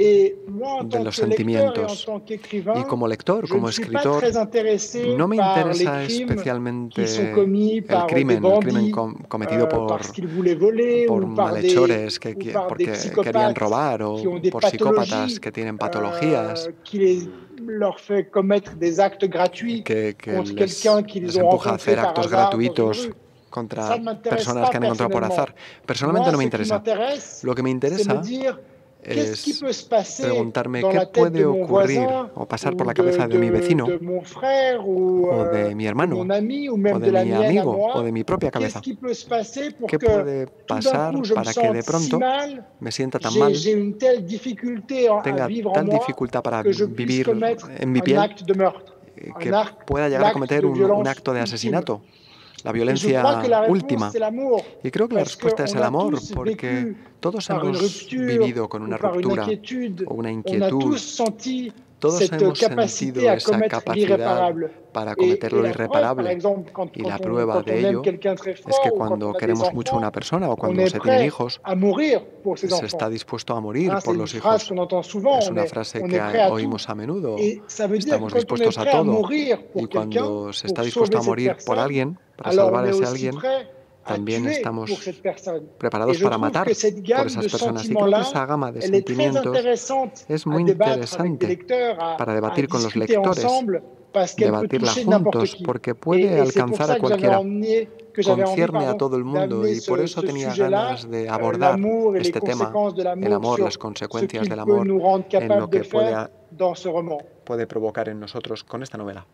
Et moi, en de tant los que lecteur et en sentimientos. tant Y qu'écrivain, como lector, je ne como suis pas escritor, très intéressé no me par les interesa crimes qui sont especialmente commis el par des crimen bandits cometido parce qu'ils voulaient voler por ou malhechores ou par des porque querían psychopathes robar qui o ont des por psicópatas pathologies que tienen patologías leur fait commettre des actes gratuits que contre quelqu'un qu'ils les ont empuja a rencontré hacer par actos hasard dans une gratuitos rue. Ça contra ne m'intéresse personas pas que han encontrado por personnellement. azar. Personalmente Moi, no me ce qui interesa. m'intéresse, Lo que me c'est me interesa dire qu'est-ce qui es peut se passer preguntarme dans qué la tête de puede mon ocurrir voisin o pasar por ou la cabeza de mi vecino de mon frère ou o de mi de hermano mon ami ou o même de de la mi mienne à amigo o moi. de mi propia Qu'est-ce cabeza. qui peut se passer pour ¿Qué que puede tout d'un coup pasar je me para que sente de si pronto mal, me sienta tan mal, j'ai une telle difficulté à tenga vivre en tal moi dificultad para que je puisse vivir commettre en mi un piel acte de meurtre, que pueda llegar a l'acte cometer de un violence acto de ultime? asesinato, la Et je crois que la violencia réponse, última? c'est l'amour, Y creo que la parce respuesta es qu'on el a amor, tous porque vécu todos par une hemos rupture vivido con ou una par une ruptura inquiétude, o una on a tous inquietud. senti Todos cette hemos capacité sentido à esa commettre capacidad l'irréparable. para cometer Et lo la preuve, par irreparable. exemple, Y la prueba quand de on aime ello quelqu'un très es que fort ou quand on cuando a des queremos mucho a una enfants, persona o on cuando est se tienen prêt hijos, à mourir pour ses se enfants. está dispuesto a morir C'est por une los phrase hijos. qu'on entend souvent, Es una frase on que est prêt à tout. oímos a menudo. Et ça veut dire que Estamos quand on est dispuestos a prêt à todo. mourir Y pour quelqu'un, cuando se está pour dispuesto sauver a cette morir por personne, alguien, para alors salvar on a est ese aussi alguien, prêt à también tuer estamos pour cette personne. Et preparados je para trouve matar que cette por gamme esas de personas. Y creo que esa sentiments-là, gama de elle est très sentimientos intéressante es à muy débattre avec des interesante lecteurs, para à debatir con los discuter lectores, ensemble, parce qu'elle peut debatirla toucher n'importe juntos, qui. porque puede Et c'est pour alcanzar a ça que cualquiera, j'avais envie, concierne a todo el mundo, d'amener y por eso ce tenía sujet-là, ganas de abordar l'amour et les este tema, conséquences de el l'amour amor, sur las ce consecuencias qu'il del peut amor, nous rendre en lo capables de que faire dans ce roman. puede provocar en nosotros con esta novela.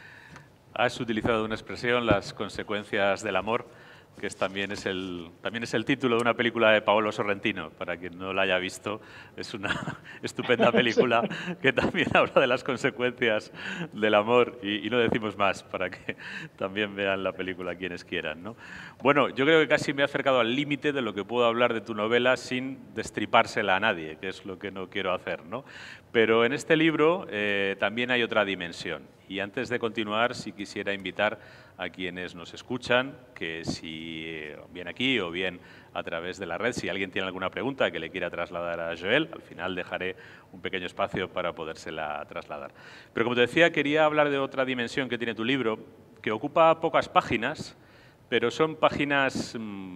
Has utilizado una expresión, las consecuencias del amor, que también es el título de una película de Paolo Sorrentino. Para quien no la haya visto, es una estupenda película que también habla de las consecuencias del amor. Y no decimos más, para que también vean la película quienes quieran, ¿no? Bueno, yo creo que casi me he acercado al límite de lo que puedo hablar de tu novela sin destripársela a nadie, que es lo que no quiero hacer, ¿no? Pero en este libro también hay otra dimensión. Y antes de continuar, sí quisiera invitar a quienes nos escuchan, que si bien aquí o bien a través de la red, si alguien tiene alguna pregunta que le quiera trasladar a Joel, al final dejaré un pequeño espacio para podérsela trasladar. Pero como te decía, quería hablar de otra dimensión que tiene tu libro, que ocupa pocas páginas, pero son páginas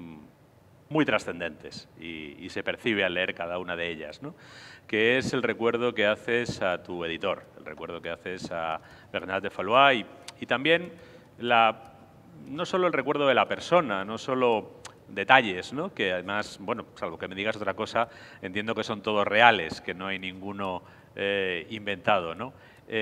muy trascendentes y se percibe al leer cada una de ellas, ¿no? Que es el recuerdo que haces a tu editor, el recuerdo que haces a Bernard de Fallois y también no solo el recuerdo de la persona, no solo detalles, ¿no? Que además, bueno, salvo que me digas otra cosa, entiendo que son todos reales, que no hay ninguno inventado, ¿no?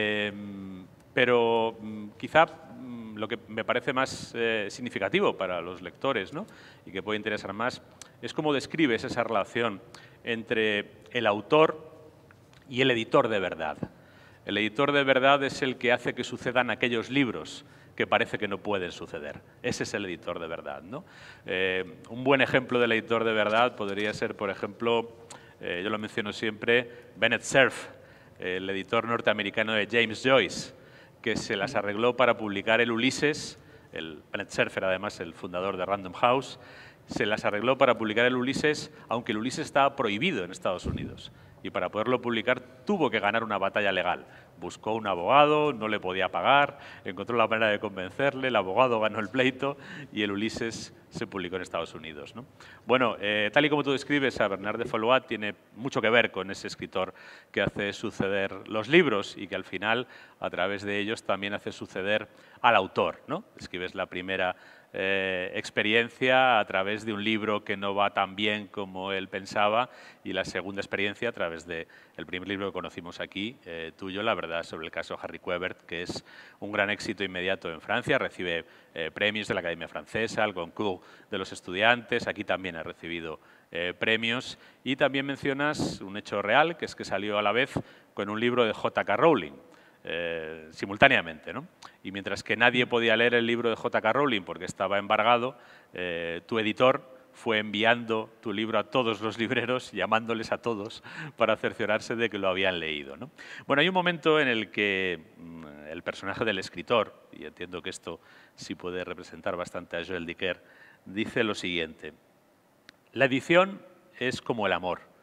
Pero quizá lo que me parece más significativo para los lectores, ¿no? Y que puede interesar más, es cómo describes esa relación entre el autor y el editor de verdad. El editor de verdad es el que hace que sucedan aquellos libros que parece que no pueden suceder. Ese es el editor de verdad, ¿no? Un buen ejemplo del editor de verdad podría ser, por ejemplo, yo lo menciono siempre, Bennett Cerf, el editor norteamericano de James Joyce, que se las arregló para publicar el Ulises. Bennett Cerf era además el fundador de Random House. Se las arregló para publicar el Ulises, aunque el Ulises estaba prohibido en Estados Unidos. Y para poderlo publicar tuvo que ganar una batalla legal. Buscó un abogado, no le podía pagar, encontró la manera de convencerle, el abogado ganó el pleito y el Ulises se publicó en Estados Unidos, ¿no? Bueno, tal y como tú describes, a Bernard de Fallois tiene mucho que ver con ese escritor que hace suceder los libros y que al final, a través de ellos, también hace suceder al autor, ¿no? Escribes la primera experiencia a través de un libro que no va tan bien como él pensaba y la segunda experiencia a través del primer libro que conocimos aquí, tuyo, La verdad sobre el caso Harry Quebert, que es un gran éxito inmediato en Francia, recibe premios de la Academia Francesa, el Goncourt de los estudiantes, aquí también ha recibido premios y también mencionas un hecho real, que es que salió a la vez con un libro de J.K. Rowling. Simultáneamente, ¿no? Y mientras que nadie podía leer el libro de J.K. Rowling porque estaba embargado, tu editor fue enviando tu libro a todos los libreros, llamándoles a todos para cerciorarse de que lo habían leído, ¿no? Bueno, hay un momento en el que el personaje del escritor, y entiendo que esto sí puede representar bastante a Joel Dicker, dice lo siguiente: la edición es como el amor.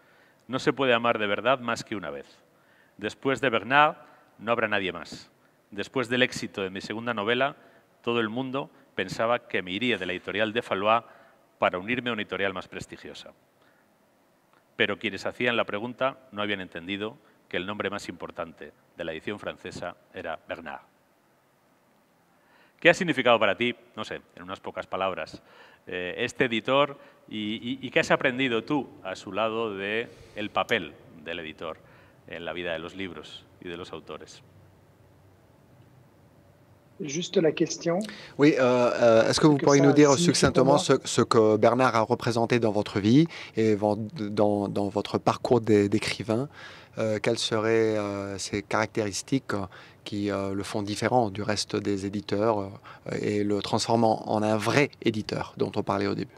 No se puede amar de verdad más que una vez. Después de Bernard, no habrá nadie más. Después del éxito de mi segunda novela, todo el mundo pensaba que me iría de la editorial de Fallois para unirme a una editorial más prestigiosa. Pero quienes hacían la pregunta no habían entendido que el nombre más importante de la edición francesa era Bernard. ¿Qué ha significado para ti, no sé, en unas pocas palabras, este editor y qué has aprendido tú a su lado del papel del editor en la vida de los libros y de los autores? Juste la question. Oui, est-ce que vous que pourriez ça nous dire signifie succinctement pour moi ce que Bernard a représenté dans votre vie et dans votre parcours d'écrivain? Quelles seraient ces caractéristiques qui le font différent du reste des éditeurs et le transformant en un vrai éditeur dont on parlait au début?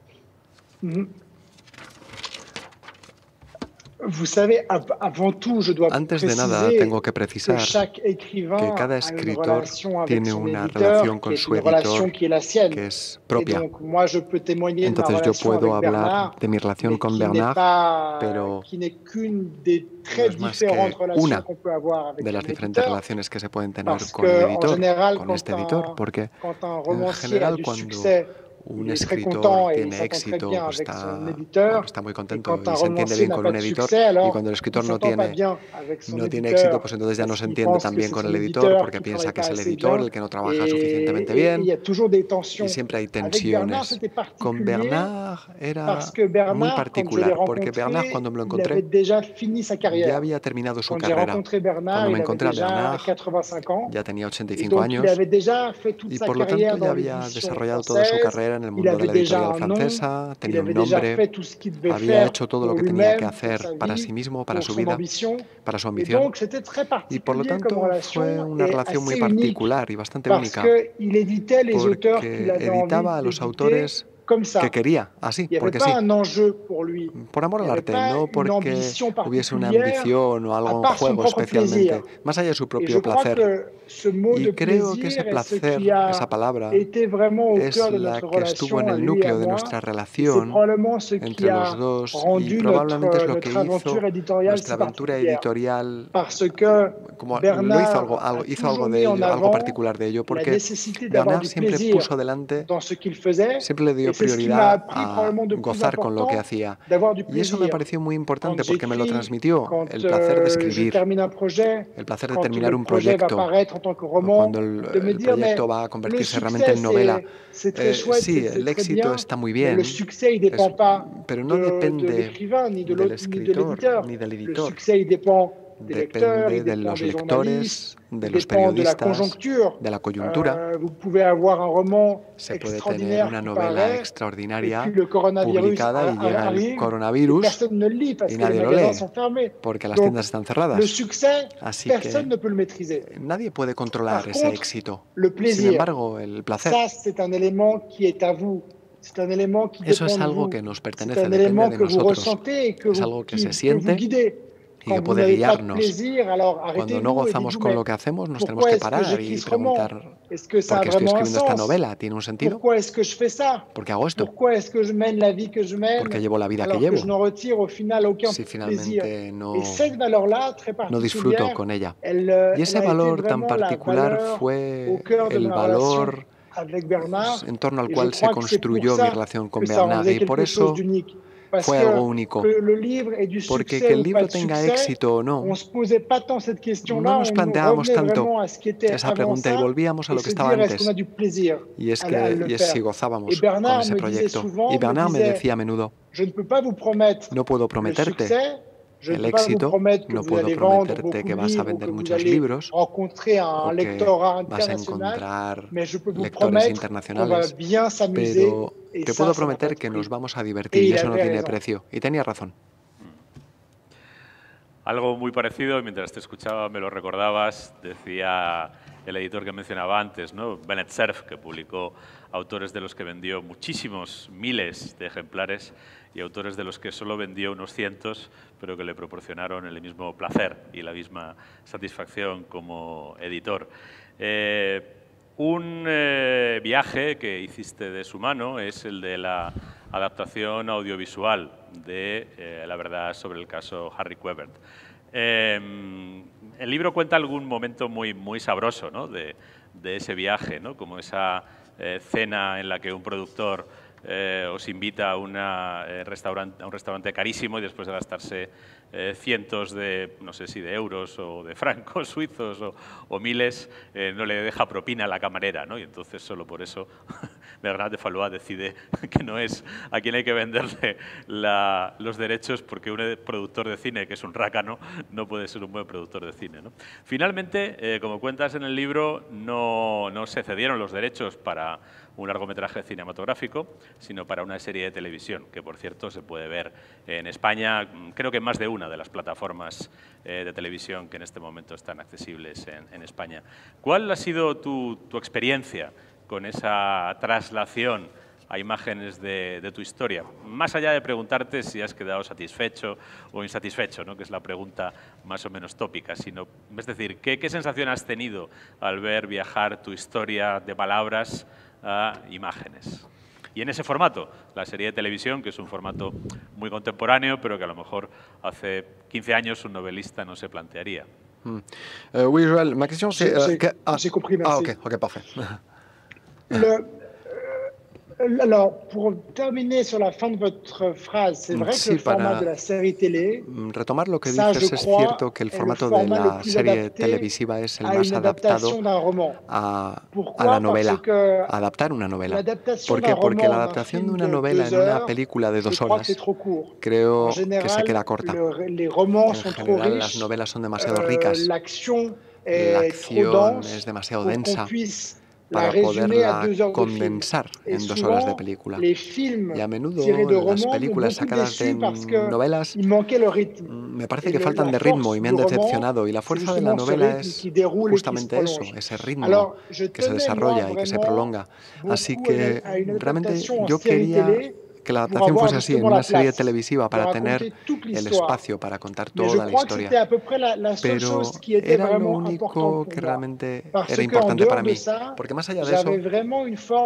Vous savez, avant tout, je dois Antes de nada, préciser tengo que que precisar chaque écrivain que cada a une escritor relation avec tiene son una éditeur, relación qui con est su une relation editor qui est la sienne. que es Et propia. donc, moi, je peux témoigner de ma Entonces yo relation puedo avec hablar Bernard, de mi relación mais con qui n'est Bernard, pas, pero qui n'est qu'une des no très es más différentes que relations una qu'on peut avoir avec de un las diferentes éditeur. relaciones que se pueden tener Parce con el que, en editor, général, con este editor, porque quand un en romancier a general du cuando succès, un il est très escritor content et il tiene s'entend très éxito, bien pues avec son está éditeur. muy Et contento quand un y se entiende romancier bien n'a con pas un de editor, succès, y alors cuando el il escritor ne s'entend pas bien avec son no tiene éxito, éditeur, pues entonces ya no parce se qu'il entiende pense que también c'est con son el editor éditeur porque qui piensa travaille que pas es el assez editor bien. el que no trabaja suficientemente Et il bien y a toujours des y tensions. siempre hay Avec Bernard, tensiones. c'était Con particulier Bernard era parce que muy Bernard, quand je l'ai particular, porque Bernard rencontré, cuando me lo il avait encontré déjà fini sa ya carrière. había terminado su Quand j'ai carrera. rencontré Bernard, Cuando me il avait encontré a déjà Bernard 85 ans. ya tenía Et 85 donc, il años avait déjà fait toute y sa por lo tanto carrière ya dans había l'édition desarrollado toda su française. carrera en el Il mundo de avait la déjà editorial un nom. francesa, Il tenía un avait déjà nombre, fait tout ce qu'il devait había faire hecho todo pour lo que tenía que lui-même, pour hacer sa para vie, sí mismo, para pour su son vida, ambition. para su Et ambición. donc, c'était très Y por lo particulier comme tanto fue relation una et relación muy assez unique particular y bastante parce única, qu'il éditait les auteurs qu'il porque avait envie editaba a los d'éditer autores comme que ça. quería, así, Il n'y avait porque pas sí, un enjeu pour lui. por amor Il n'y al avait arte, pas no une porque ambition hubiese una particulière ambición o à algo en part son juego propre plaisir. especialmente, más allá de su Et je propio crois placer. que ce mot de Y creo que ese plaisir est ce placer, qui a esa palabra, été vraiment au es cœur de la notre que estuvo relation en à el lui et à núcleo de moi. nuestra Et c'est relación probablement ce qui entre los a dos y rendu probablemente es lo que notre aventure hizo éditoriale nuestra si aventura particulière. editorial, Parce que como lo hizo Bernard a hizo algo toujours de mis en ello, algo avant particular de ello, la porque nécessité d'avoir Bernard du siempre plaisir puso delante, dans ce qu'il faisait. siempre le dio Et c'est ce qui m'a prioridad appris a probablement de plus gozar con lo que important, hacía. d'avoir du Y eso me plaisir. pareció muy Quand importante porque me lo j'écris, transmitió, quand el placer de je escribir, termine un projet, el placer de quand terminar le un projet va proyecto, paraître en tant que roman, cuando de me el dire, mais proyecto va a le convertirse realmente succès, en novela. c'est très chouette, Sí, c'est el très éxito bien, está muy mais le bien, succès, il ne dépend pas pero no de depende l'écrivain, ni de del l'autre, ni de escritor, l'éditeur. ni del Le editor. succès, il dépend des lecteurs, Depende il de dépend los des journalistes, lectores, de il los dépend de la periodistas, conjoncture. de la coyuntura. Vous pouvez avoir un roman Se puede tener extraordinaire una qui novela paraît, et puis extraordinaria le coronavirus publicada y llega el arrive, et coronavirus personne ne le lit parce y que les nadie lo magasins lee sont fermés. porque las Donc, tiendas están le cerradas. succès, Así personne que ne peut le maîtriser. nadie puede controlar Par ese contre, éxito. le Sin plaisir, embargo, el placer, ça, c'est un élément qui est à vous. C'est un élément qui eso dépend es de algo vous. que nos C'est pertenece, un depende élément de que vous nosotros. ressentez et Es algo que qui se peut vous siente guider. y que Quand vous puede n'avez pas de guiarnos. plaisir, alors Cuando no arrêtez-vous et gozamos dites-vous, con mais lo que hacemos, nos tenemos pourquoi que est-ce que parar j'écris y ce roman? preguntar Est-ce que ça ¿por a qué estoy vraiment un escribiendo esta sens? novela? ¿Tiene un sentido? Pourquoi est-ce que je fais ça? ¿Por qué hago esto? Pourquoi est-ce que je mène la vie que je mène ¿Por qué llevo la vida que alors que llevo? je n'en retire au final aucun Si plaisir? finalmente no, Et cette valeur-là, très no disfruto particulière, con ella. elle, Y elle ese a été valor tan vraiment la particular valeur au fue cœur de el ma relation valor avec Bernard. en torno al Et je cual se crois que c'est pour construyó mi ça relación con que ça en Bernard. faisait Y por quelque chose eso d'unique. Parce fue algo único. que le livre ait du Porque succès que el ou pas libro de tenga succès, éxito o no, on ne se posait pas tant cette question-là, no nos on planteábamos revenait tanto vraiment à ce qui était esa avant pregunta y ça volvíamos a et lo que se estaba dire est-ce qu'on antes. a du plaisir Y es à le que faire. si Et gozábamos con Bernard ese me disait proyecto. souvent, Y Bernard me disait, decía a menudo, je ne peux pas vous promettre no puedo le prometerte succès, je ne el peux pas vous éxito, promettre que no vous puedo allez vendre prometerte beaucoup que de vas a livres ou que vender vous muchos allez libros rencontrer un o que lectorat vas a international, encontrar mais je peux vous lectores promettre qu'on va internacionales, bien s'amuser pero et te ça, puedo ça n'a pas prometer de que prix. nos vamos a Et divertir y il eso no avait tiene raison. precio. Y tenía razón. Algo muy parecido, mientras te escuchaba me lo recordabas, decía el editor que mencionaba antes, ¿no? Bennett Cerf, que publicó autores de los que vendió muchísimos miles de ejemplares y autores de los que solo vendió unos cientos, pero que le proporcionaron el mismo placer y la misma satisfacción como editor. Un viaje que hiciste de su mano es el de la adaptación audiovisual de La verdad sobre el caso Harry Quebert. El libro cuenta algún momento muy sabroso, ¿no?, de ese viaje, ¿no?, como esa cena en la que un productor os invita a un restaurante carísimo y después de gastarse cientos de, no sé si de euros o de francos suizos o miles, no le deja propina a la camarera, ¿no? Y entonces solo por eso Bernard de Fallois decide que no es a quien hay que venderle los derechos, porque un productor de cine que es un rácano no puede ser un buen productor de cine, ¿no? Finalmente, como cuentas en el libro, no se cedieron los derechos para un largometraje cinematográfico, sino para una serie de televisión, que por cierto se puede ver en España, creo que en más de una de las plataformas de televisión que en este momento están accesibles en España. ¿Cuál ha sido tu experiencia con esa traslación a imágenes de tu historia? Más allá de preguntarte si has quedado satisfecho o insatisfecho, ¿no?, que es la pregunta más o menos tópica, sino, es decir, ¿qué sensación has tenido al ver viajar tu historia de palabras a imágenes? Y en ese formato, la serie de televisión, que es un formato muy contemporáneo, pero que a lo mejor hace 15 años un novelista no se plantearía. Oui, Joël, ma question c'est... J'ai compris, merci. Ok, parfait. Alors, pour terminer sur la fin de votre phrase, c'est vrai que le format de la série télé, retomar lo que ça, dices, je es crois, cierto que el est le formato de format le la plus serie adapté televisiva es el à más une adaptado adaptation d'un roman. a Pourquoi? la novela, Parce que a adaptar una novela. l'adaptation ¿Por d'un qué? Porque roman, la d'un adaptación de film una de novela 2 en una heures, película de je 2 crois que c'est horas trop court. En creo que se général, queda corta. les romans En sont trop general, las riches, novelas son demasiado ricas, l'action la est trop acción es dense demasiado pour qu'on densa puisse la para résumer à poderla 2 heures de film. condensar Et en 2 horas de souvent, película. les Y films a tirés menudo de las romans m'ont películas beaucoup sacadas de déçu parce novelas qu'il manquait le rythme. me parece Et que faltan la de ritmo y force me du han roman, decepcionado. Y la c'est fuerza de la justement ce novela rythme es qui déroule et qui se justamente eso, prolonge. ese ritmo Alors, je que se tenais, moi, desarrolla y que se vraiment prolonga. Así beaucoup que à une realmente adaptation en yo série quería télé que la pour adaptación avoir fuese así, en justement una la serie place televisiva, de para tener raconter toute el l'histoire. espacio para contar Mais je toda la crois que c'était historia. à peu près la seule chose Pero qui était era lo vraiment importante único pour que moi. realmente Parce era qu'en importante para dehors de mí. ça, Porque más allá de j'avais eso, vraiment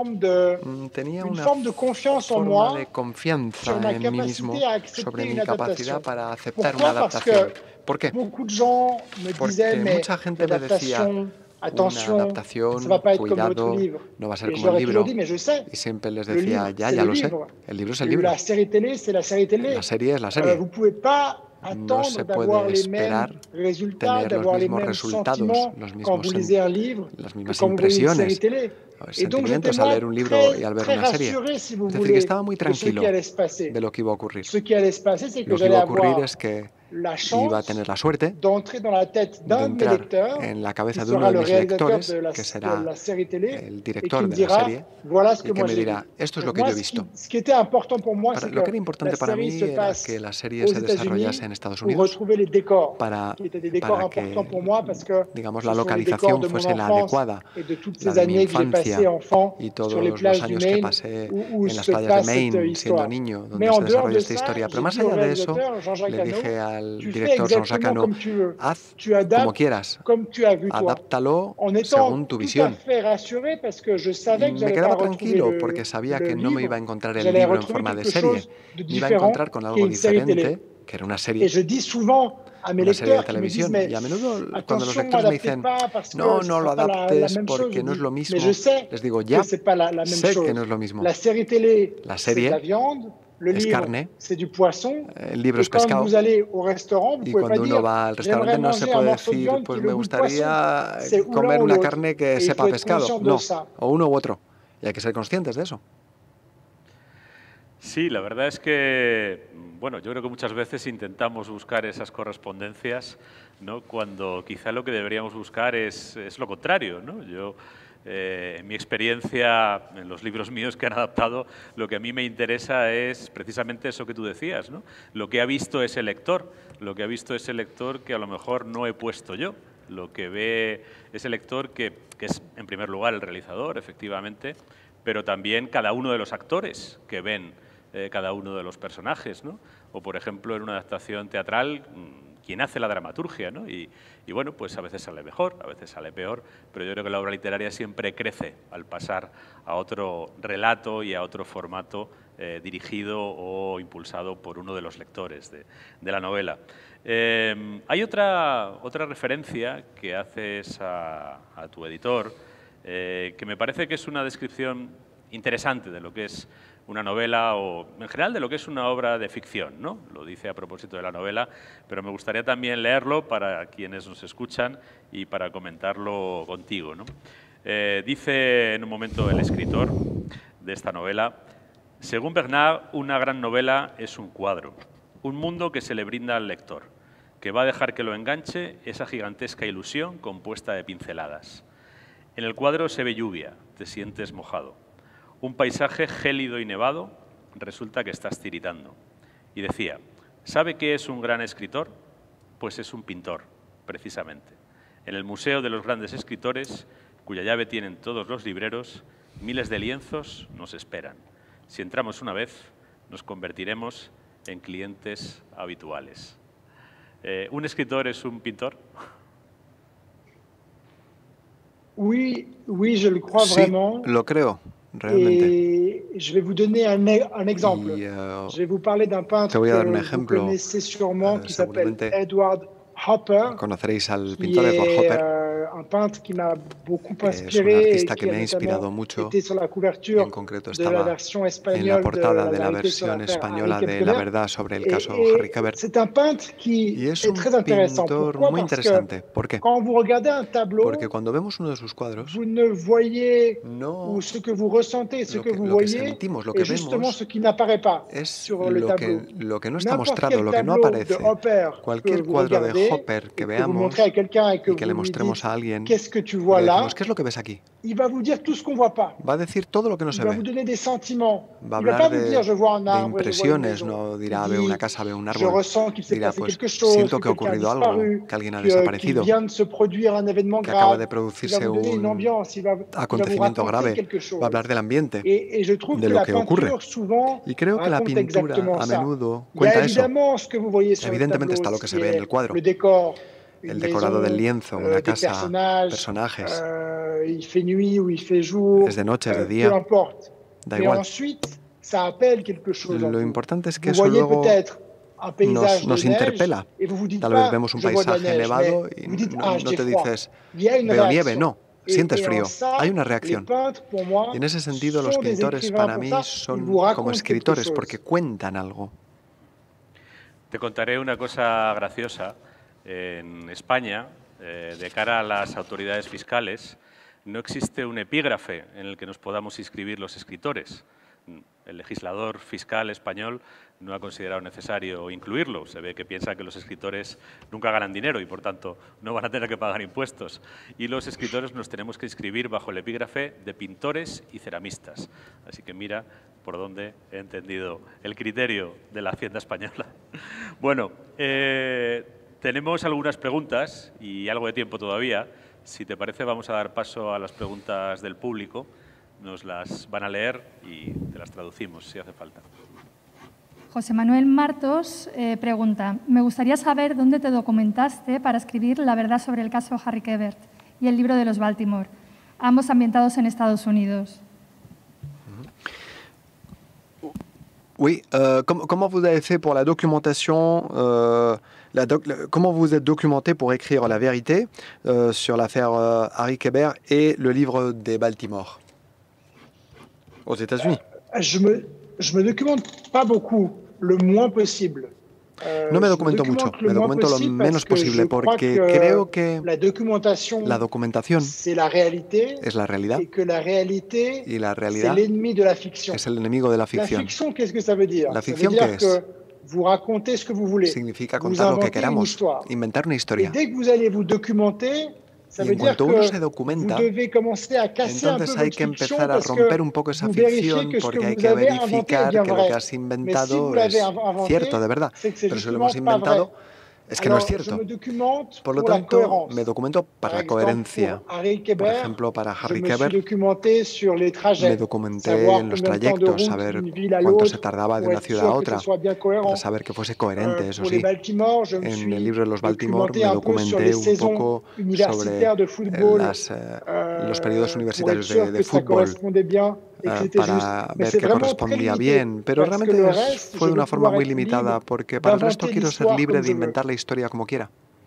tenía une una forme de confiance en forma moi de sur confianza ma en mí mismo capacité à sobre accepter mi une capacidad adaptation. para aceptar una Pourquoi? Parce adaptación. que ¿Por qué? beaucoup de gens me disaient, Porque mais mucha gente me decía, l'adaptation, una attention, ça va adaptación, pas être comme votre cuidado, livre. no va a ser Et je como leur el ai toujours libro. dit, mais je sais, Y siempre les le decía, livre, c'est ya le lo sé, livre. el libro es el libro. La série télé, c'est la série télé. La serie es la serie. Vous pouvez pas No se attendre d'avoir puede les mêmes esperar résultats, tener los d'avoir les mismos mêmes resultados, sentiments los quand mismos vous lisez un livre las que mismas quand vous voyez une série impresiones, télé. Et donc j'étais sentimientos al moi leer un libro y al ver très una serie. rassuré, si vous Es decir, que voulez, estaba muy de ce qui tranquilo allait se passer. de lo que iba a ocurrir. Ce qui allait se passer, c'est que Lo que j'allais iba a ocurrir avoir es que la iba a tener chance la suerte d'entrer dans la tête de d'un de mes entrar lecteurs, en la qui cabeza de uno sera de le mis réalisateur lectores, que de será la série télé, el et qui director me de la dira, serie, voilà ce que y que moi me j'ai vu. dirá, esto es lo Donc que moi, yo he visto. ce qui était important pour moi, c'est Lo que que era la importante para série mí se era passe que la serie aux se desarrollase États-Unis en Estados pour Unidos retrouver les décors, para, qui étaient des décors para importants que, pour moi parce que digamos, ce la sont les décors localización de mon fuese la enfance adecuada, et de toutes la ces de mi années que j'ai passées infancia enfant y sur les todos los plages du años que Maine pasé où en las se playas de passe cette Maine siendo histoire. niño, Mais donde en se dehors desarrolla de esta ça, historia. Pero j'ai más dit au allá de eso, réalisateur Jean-Jacques le Hano, dije al tu fais director Jean-Jacques exactement Hano, comme tu veux. haz Tu como adaptes quieras, comme tu as vu toi. adáptalo En étant según tu tout à visión. fait rassuré parce que je savais que Me j'allais pas quedaba retrouver tranquilo porque sabía le que no me iba livre, a encontrar el j'allais libro en retrouver forma de quelque serie. chose de Me iba a différent encontrar con qui est algo une série télé. diferente, que era una Et serie, je dis souvent à mes una serie de lecteurs qui me disent, televisión. mais Y a menudo cuando los attention, lectores me adaptez dicen, pas parce que no, ce no lo sera pas la adaptes même chose. Je porque no es dis, lo mais je mismo, sais les digo, que ya, c'est pas la même sé que chose. no es lo mismo. La série télé, La c'est de la serie viande. Le es livre, carne, c'est du poisson. el libro Et es quand pescado. vous allez au restaurant, vous Y pouvez pas cuando uno dire, va al j'aimerais restaurante no se manger un puede morceau de decir, viande qui pues ait le me goût de poisson. gustaría C'est ou l'un comer ou una l'autre. carne que Et il faut sepa être pescado. conscient de No, ça. o uno u otro. Y hay que ser conscientes de eso. Sí, la verdad es que, bueno, yo creo que muchas veces intentamos buscar esas correspondencias, ¿no?, cuando quizá lo que deberíamos buscar es lo contrario, ¿no? Yo, en mi experiencia, en los libros míos que han adaptado, lo que a mí me interesa es precisamente eso que tú decías, ¿no? Lo que ha visto ese lector, lo que ha visto ese lector que a lo mejor no he puesto yo, lo que ve ese lector que es, en primer lugar, el realizador, efectivamente, pero también cada uno de los actores que ven cada uno de los personajes, ¿no? O, por ejemplo, en una adaptación teatral, quien hace la dramaturgia, ¿no? Y bueno, pues a veces sale mejor, a veces sale peor, pero yo creo que la obra literaria siempre crece al pasar a otro relato y a otro formato dirigido o impulsado por uno de los lectores de la novela. Hay otra referencia que haces a tu editor, que me parece que es una descripción interesante de lo que es una novela o, en general, de lo que es una obra de ficción, ¿no? Lo dice a propósito de la novela, pero me gustaría también leerlo para quienes nos escuchan y para comentarlo contigo, ¿no? Dice en un momento el escritor de esta novela: según Bernard, una gran novela es un cuadro, un mundo que se le brinda al lector, que va a dejar que lo enganche esa gigantesca ilusión compuesta de pinceladas. En el cuadro se ve lluvia, te sientes mojado. Un paisaje gélido y nevado, resulta que estás tiritando. Y decía, ¿sabe qué es un gran escritor? Pues es un pintor, precisamente. En el Museo de los Grandes Escritores, cuya llave tienen todos los libreros, miles de lienzos nos esperan. Si entramos una vez, nos convertiremos en clientes habituales. ¿Un escritor es un pintor? Oui, je le crois Sí, vraiment. lo creo, realmente. Et je vais vous donner un exemple. Y, Je vais vous parler d'un peintre te voy a dar un que vous ejemplo, connaissez sûrement, qui s'appelle seguramente Edward Hopper, conoceréis al qui pintor Edward est Hopper, un peintre qui m'a beaucoup que es un inspiré et artista que qui me a ha inspirado notamment mucho, été sur la y couverture en concreto de la estaba version en la espagnole de portada La de la vérité sur versión l'affaire española Harry de La Quebert. verdad sobre el caso Et Harry Quebert. c'est un peintre Y qui es est un très intéressant. pintor Pourquoi? muy Parce que interesante. ¿Por qué? quand vous regardez un tableau, Porque cuando vemos uno de sus cuadros, vous ne voyez no ou ce que vous ressentez, ce lo que que, vous lo que voyez sentimos, lo est que justement vemos ce qui n'apparaît pas es sur le tableau. lo que no está N'importe mostrado, quel lo que no tableau de aparece. Hopper que Cualquier vous cuadro de regardez Hopper que et que vous veamos montrez à quelqu'un et que y que vous le lui mostremos dites a alguien qu'est-ce que tu y vois le là, decimos, ¿qué es lo que ves aquí? il va vous dire tout ce qu'on voit pas. Va a decir todo lo que no Il se va ve. vous donner des sentiments. Va a Il va pas hablar vous dire je vois un de arbre, je vois une impresiones, maison. no Il dirá veo una dit casa, veo un je árbol. ressens qu'il s'est Dirá, passé pues quelque chose, siento que que ha quelqu'un a ocurrido algo, disparu, que alguien ha qu'il desaparecido, vient de se produire un événement que acaba grave. de Il va producirse vous donner une un ambiance, il va vous acontecimiento raconter grave, quelque va a chose. hablar del ambiente, Et je trouve de que lo la que ocurre. peinture souvent Y creo que la raconte pintura exactement a ça. menudo Il y a cuenta eso. évidemment ce que vous voyez sur le Evidentemente tableau, está lo ce que qui se ve en est el cuadro, le décor, une el decorado maison, del lienzo, una des casa, personnages, personajes. il fait nuit ou il fait jour, Es de noche, es de peu día, importe. da Mais igual. ensuite, ça appelle quelque chose en Lo vous. importante es que Vous eso voyez luego peut-être un paysage nos de neige interpela. et vous vous dites Tal vez pas vemos un je vois de la paisaje neige, mais nevado y vous dites no, ah no j'ai te froid. dices Il y a une veo nieve, réaction. no, sientes Et en frío, ça, hay una les reacción. peintres, pour moi, Y en ese sentido los sont des pintores écrivains para pour mí ça. Ils son vous como racontent quelque escritores chose. porque cuentan algo. Te contaré una cosa graciosa. En España, de cara a las autoridades fiscales, no existe un epígrafe en el que nos podamos inscribir los escritores. El legislador fiscal español no ha considerado necesario incluirlo. Se ve que piensa que los escritores nunca ganan dinero y, por tanto, no van a tener que pagar impuestos. Y los escritores nos tenemos que inscribir bajo el epígrafe de pintores y ceramistas. Así que mira por dónde he entendido el criterio de la Hacienda española. Bueno, tenemos algunas preguntas y algo de tiempo todavía. Si te parece, vamos a dar paso a las preguntas del público. Nos las van a leer y te las traducimos si hace falta. José Manuel Martos pregunta, me gustaría saber dónde te documentaste para escribir La verdad sobre el caso Harry Quebert y el libro de los Baltimore, ambos ambientados en Estados Unidos. Oui, comment vous avez fait pour la documentation comment vous êtes documenté pour écrire La vérité sur l'affaire Harry Quebert et le livre des Baltimore aux États-Unis? Je me documente pas beaucoup, le moins possible. No me documento mucho, me documento lo menos posible porque creo que la documentación es la realidad y que la realidad y la realidad es el enemigo de la ficción. Es el enemigo de la ficción. La ficción, ¿qué es que ça veut dire? La ficción, ça veut dire ¿qué es? que vous racontez ce que vous voulez. Significa Vous contar lo que inventez une queramos, histoire. inventar una Et historia. dès que vous allez vous documenter, ça Y veut en dire cuanto que uno se documenta, vous devez commencer à casser un peu entonces hay votre que fiction empezar a parce romper que un poco esa vous vérifiez ficción que ce que porque hay vous que avez inventé est verificar bien que lo vrai. que has Mais si inventado vous l'avez es inventé, cierto, de verdad. c'est que c'est Pero si lo justement hemos pas vrai. inventado es que no es Alors, je cierto. me documente Por lo pour la tanto, cohérence. me documento para Par la exemple, coherencia. pour Harry Por Kéber, ejemplo, para je Harry me suis Kéber, documenté sur les me trajets, documenté savoir en los combien de temps de trayectos, route saber d'une ville à cuánto se l'autre, tardaba de pour una être ciudad a sûr que ce otra, soit bien para cohérent. saber que fuese coherente, eso Pour les sí. Baltimore, je me En el suis libro de los Baltimore documenté me un peu sur les documenté un saisons poco sobre universitaires de football los periodos pour être universitarios sûr de que ça fútbol correspondait bien et que c'était juste. para Mais ver c'est que vraiment très correspondía limité bien, pero parce que realmente le reste, fue je de veux una forma pouvoir muy être limitada libre porque para el resto d'inventer quiero ser l'histoire libre comme de je veux. inventar la historia como quiera.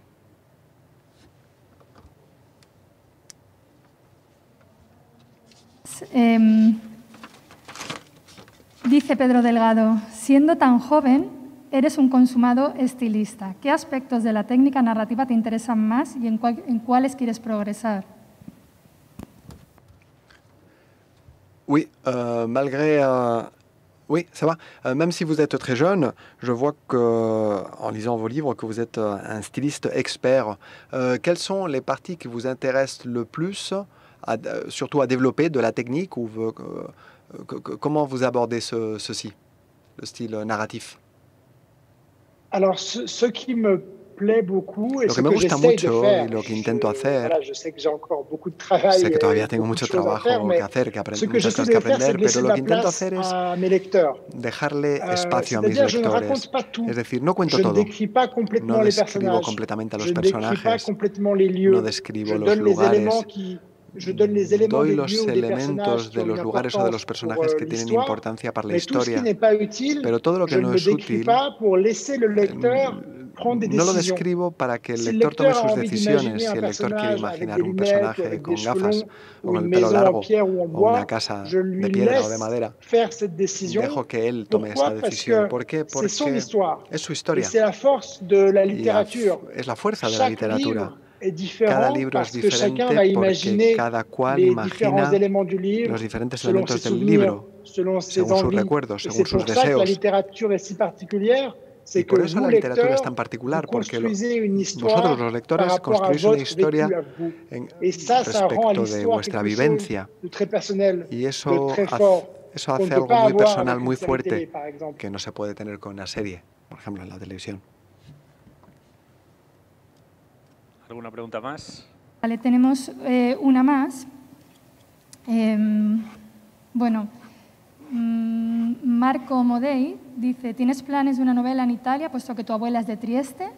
Dice Pedro Delgado, siendo tan joven, eres un consumado estilista. ¿Qué aspectos de la técnica narrativa te interesan más y en cuáles quieres progresar? Oui, malgré... oui, ça va. Même si vous êtes très jeune, je vois que, en lisant vos livres, que vous êtes un styliste expert. Quelles sont les parties qui vous intéressent le plus, surtout à développer de la technique ou comment vous abordez ceci, le style narratif? Alors, ce qui me plaît beaucoup et Lo ce que me que gusta j'essaye de mucho y faire, lo que intento hacer, voilà, je sais que j'ai encore beaucoup de sé travail que todavía et tengo beaucoup de mucho choses à faire, trabajo que mais hacer, ce que muchas j'essaie cosas que de faire, c'est aprender, de laisser pero de lo la que intento place hacer es à mes lecteurs. dejarle espacio a mis C'est-à-dire, je ne lectores. raconte pas tout. Es decir, no cuento Je ne todo. décris pas complètement No les describo personnages. completamente a los Je ne décris pas personajes. complètement les No lieux. describo Je los donne les éléments lugares. je donne les éléments Doy des los lieux ou des personnages elementos qui de ont une los lugares o de importance los pour personajes que tienen l'histoire. importancia para la Mais tout ce qui historia. n'est pas utile, Pero todo lo je que ne no le es décris útil, pas pour laisser le lecteur prendre des no lo décisions. describo para que el Si le lector tome lecteur a sus envie decisiones. d'imaginer un Si el lector quiere personnage avec imaginar des un lunettes ou personaje avec des con cheveux gafas longs o ou con une el pelo maison en largo pierre ou en o una bois, casa je lui de piedra o de laisse madera, faire cette décision. dejo que él tome esa Pourquoi? Parce decisión. que ¿Por qué? c'est son Porque histoire. es su Et historia. c'est la force de la Y littérature. es la fuerza de la Chaque literatura. livre est Cada différent libro es parce que chacun diferente va porque imaginer cada cual les différents imagina éléments du livre los diferentes selon ses elementos del souvenirs, libro, selon ses según sus envies. recuerdos, Et según c'est sus pour ça que la deseos. littérature est si particulière, Y c'est que por eso vous, la literatura es lecteurs, tan vous particular, porque construisez une vosotros, histoire los par lectores, rapport à construís una votre vécu historia à vous. Et ça rend à respecto de l'histoire vuestra quelque chose vivencia. de très personnel, Y de eso très fort, eso qu'on ne hace peut algo pas muy avoir personal, avec une muy série télé, fuerte, par exemple. que no se puede tener con una serie, por ejemplo, en la televisión. ¿Alguna pregunta más? Vale, tenemos una más. Bueno, Marco Modei dice, ¿tienes planes de una novela en Italia, puesto que tu abuela es de Trieste?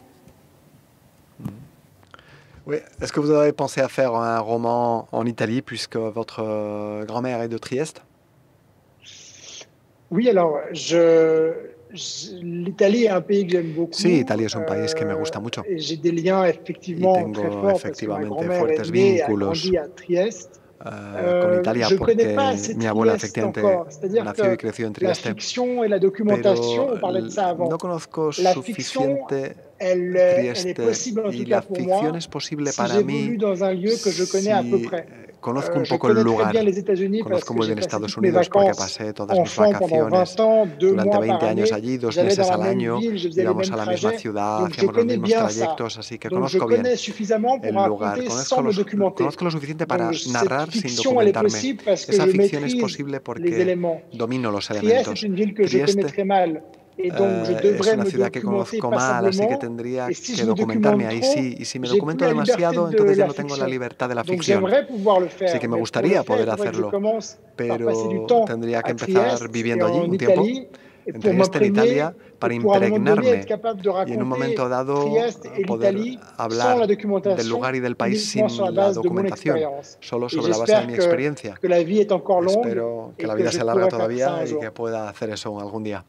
Oui. Est-ce que vous avez pensé à faire un roman en Italie, puisque votre grand-mère est de Trieste? Oui, alors, l'Italie est un pays que j'aime beaucoup. Sí, Italia es un país que me gusta mucho. Et j'ai des liens Y effectivement très tengo forts parce que ma efectivamente grand-mère est fuertes née et a vínculos grandi à Trieste. con Italia Je ne connais porque pas assez mi abuela Trieste efectivamente encore. C'est-à-dire nació que y creció en la Trieste, fiction et la documentation, pero on parlait de ça avant. no conozco La fiction, suficiente elle est Trieste possible en y tout la cas pour ficción moi es posible si para j'évolue mí dans un lieu que je connais à peu si près. conozco un Je poco el connais très lugar. bien les États-Unis parce Conozco que muy j'ai bien passé Estados toutes mes Unidos porque vacances pasé todas mis enfant pendant vacaciones 20 ans, 2 durante mois 20 par años année. allí, 2 J'allais meses dans la al même año, ville, je faisais les íbamos mêmes a la misma trajets. ciudad, Donc je hacíamos los connais mismos bien ça. trayectos, así que Donc je conozco bien connais suffisamment pour el lugar, raconter sans me documenter. conozco lo suficiente para Donc cette narrar sin fiction, elle est documentarme. possible parce que Esa je ficción es maîtrise posible les porque éléments. domino los Trieste est elementos. une ville que je connais Trieste très mal. Et donc, je es devrais una me ciudad que documenter conozco mal, así que passablement. tendría Et si que je me documentarme documente ahí trop, sí. Y si me j'ai plus documento la liberté demasiado, de entonces ya la no tengo la fiction. libertad de la Donc, ficción. j'aimerais pouvoir le faire. Sí que me Mais pour le gustaría faire, il poder faudrait que je hacerlo, commence par passer du pero temps tendría que à empezar Trieste et viviendo allí en un tiempo, Italie et en pour Trieste, en m'imprégner Italia, para et pour à un moment donné être impregnarme capable de y en un momento raconter dado Trieste et poder l'Italie sans la hablar del documentation, lugar y del país uniquement sur la sin la base de mon documentación, expérience. solo Et sobre la base de mi j'espère experiencia. que la vie est encore longue Espero que et la que vida je se alarga pourrai faire ça todavía un y jour. que pueda hacer eso algún día.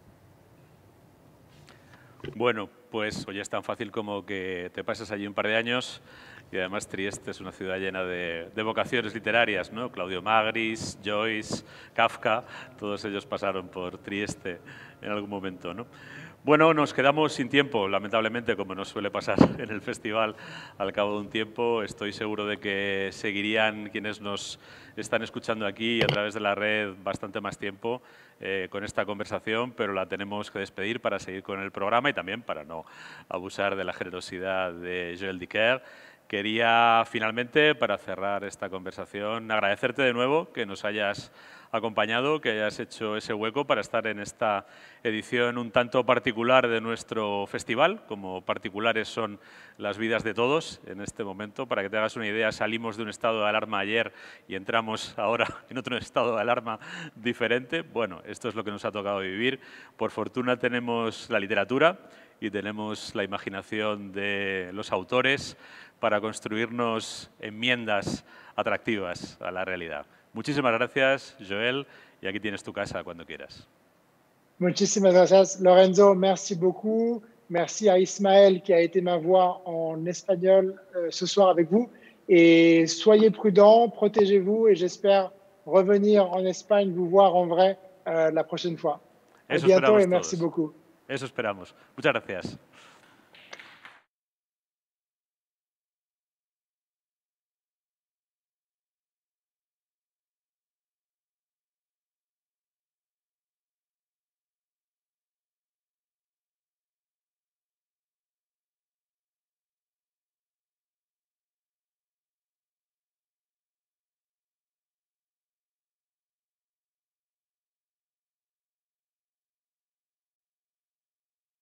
Bueno, pues oye, es tan fácil como que te pases allí un par de años y además Trieste es una ciudad llena de vocaciones literarias, ¿no? Claudio Magris, Joyce, Kafka, todos ellos pasaron por Trieste en algún momento, ¿no? Bueno, nos quedamos sin tiempo, lamentablemente, como nos suele pasar en el festival al cabo de un tiempo. Estoy seguro de que seguirían quienes nos están escuchando aquí a través de la red bastante más tiempo con esta conversación, pero la tenemos que despedir para seguir con el programa y también para no abusar de la generosidad de Joël Dicker, Quería finalmente, para cerrar esta conversación, agradecerte de nuevo que nos hayas acompañado, que hayas hecho ese hueco para estar en esta edición un tanto particular de nuestro festival, como particulares son las vidas de todos en este momento. Para que te hagas una idea, salimos de un estado de alarma ayer y entramos ahora en otro estado de alarma diferente. Bueno, esto es lo que nos ha tocado vivir. Por fortuna tenemos la literatura y tenemos la imaginación de los autores para construirnos enmiendas atractivas a la realidad. Muchísimas gracias, Joel, y aquí tienes tu casa cuando quieras. Muchísimas gracias, Lorenzo. Merci beaucoup. Merci à Ismaël qui a été ma voix en espagnol ce soir avec vous. Et soyez prudents, protégez-vous et j'espère revenir en Espagne, vous voir en vrai la prochaine fois. À bientôt et merci beaucoup. Eso esperamos. Muchas gracias.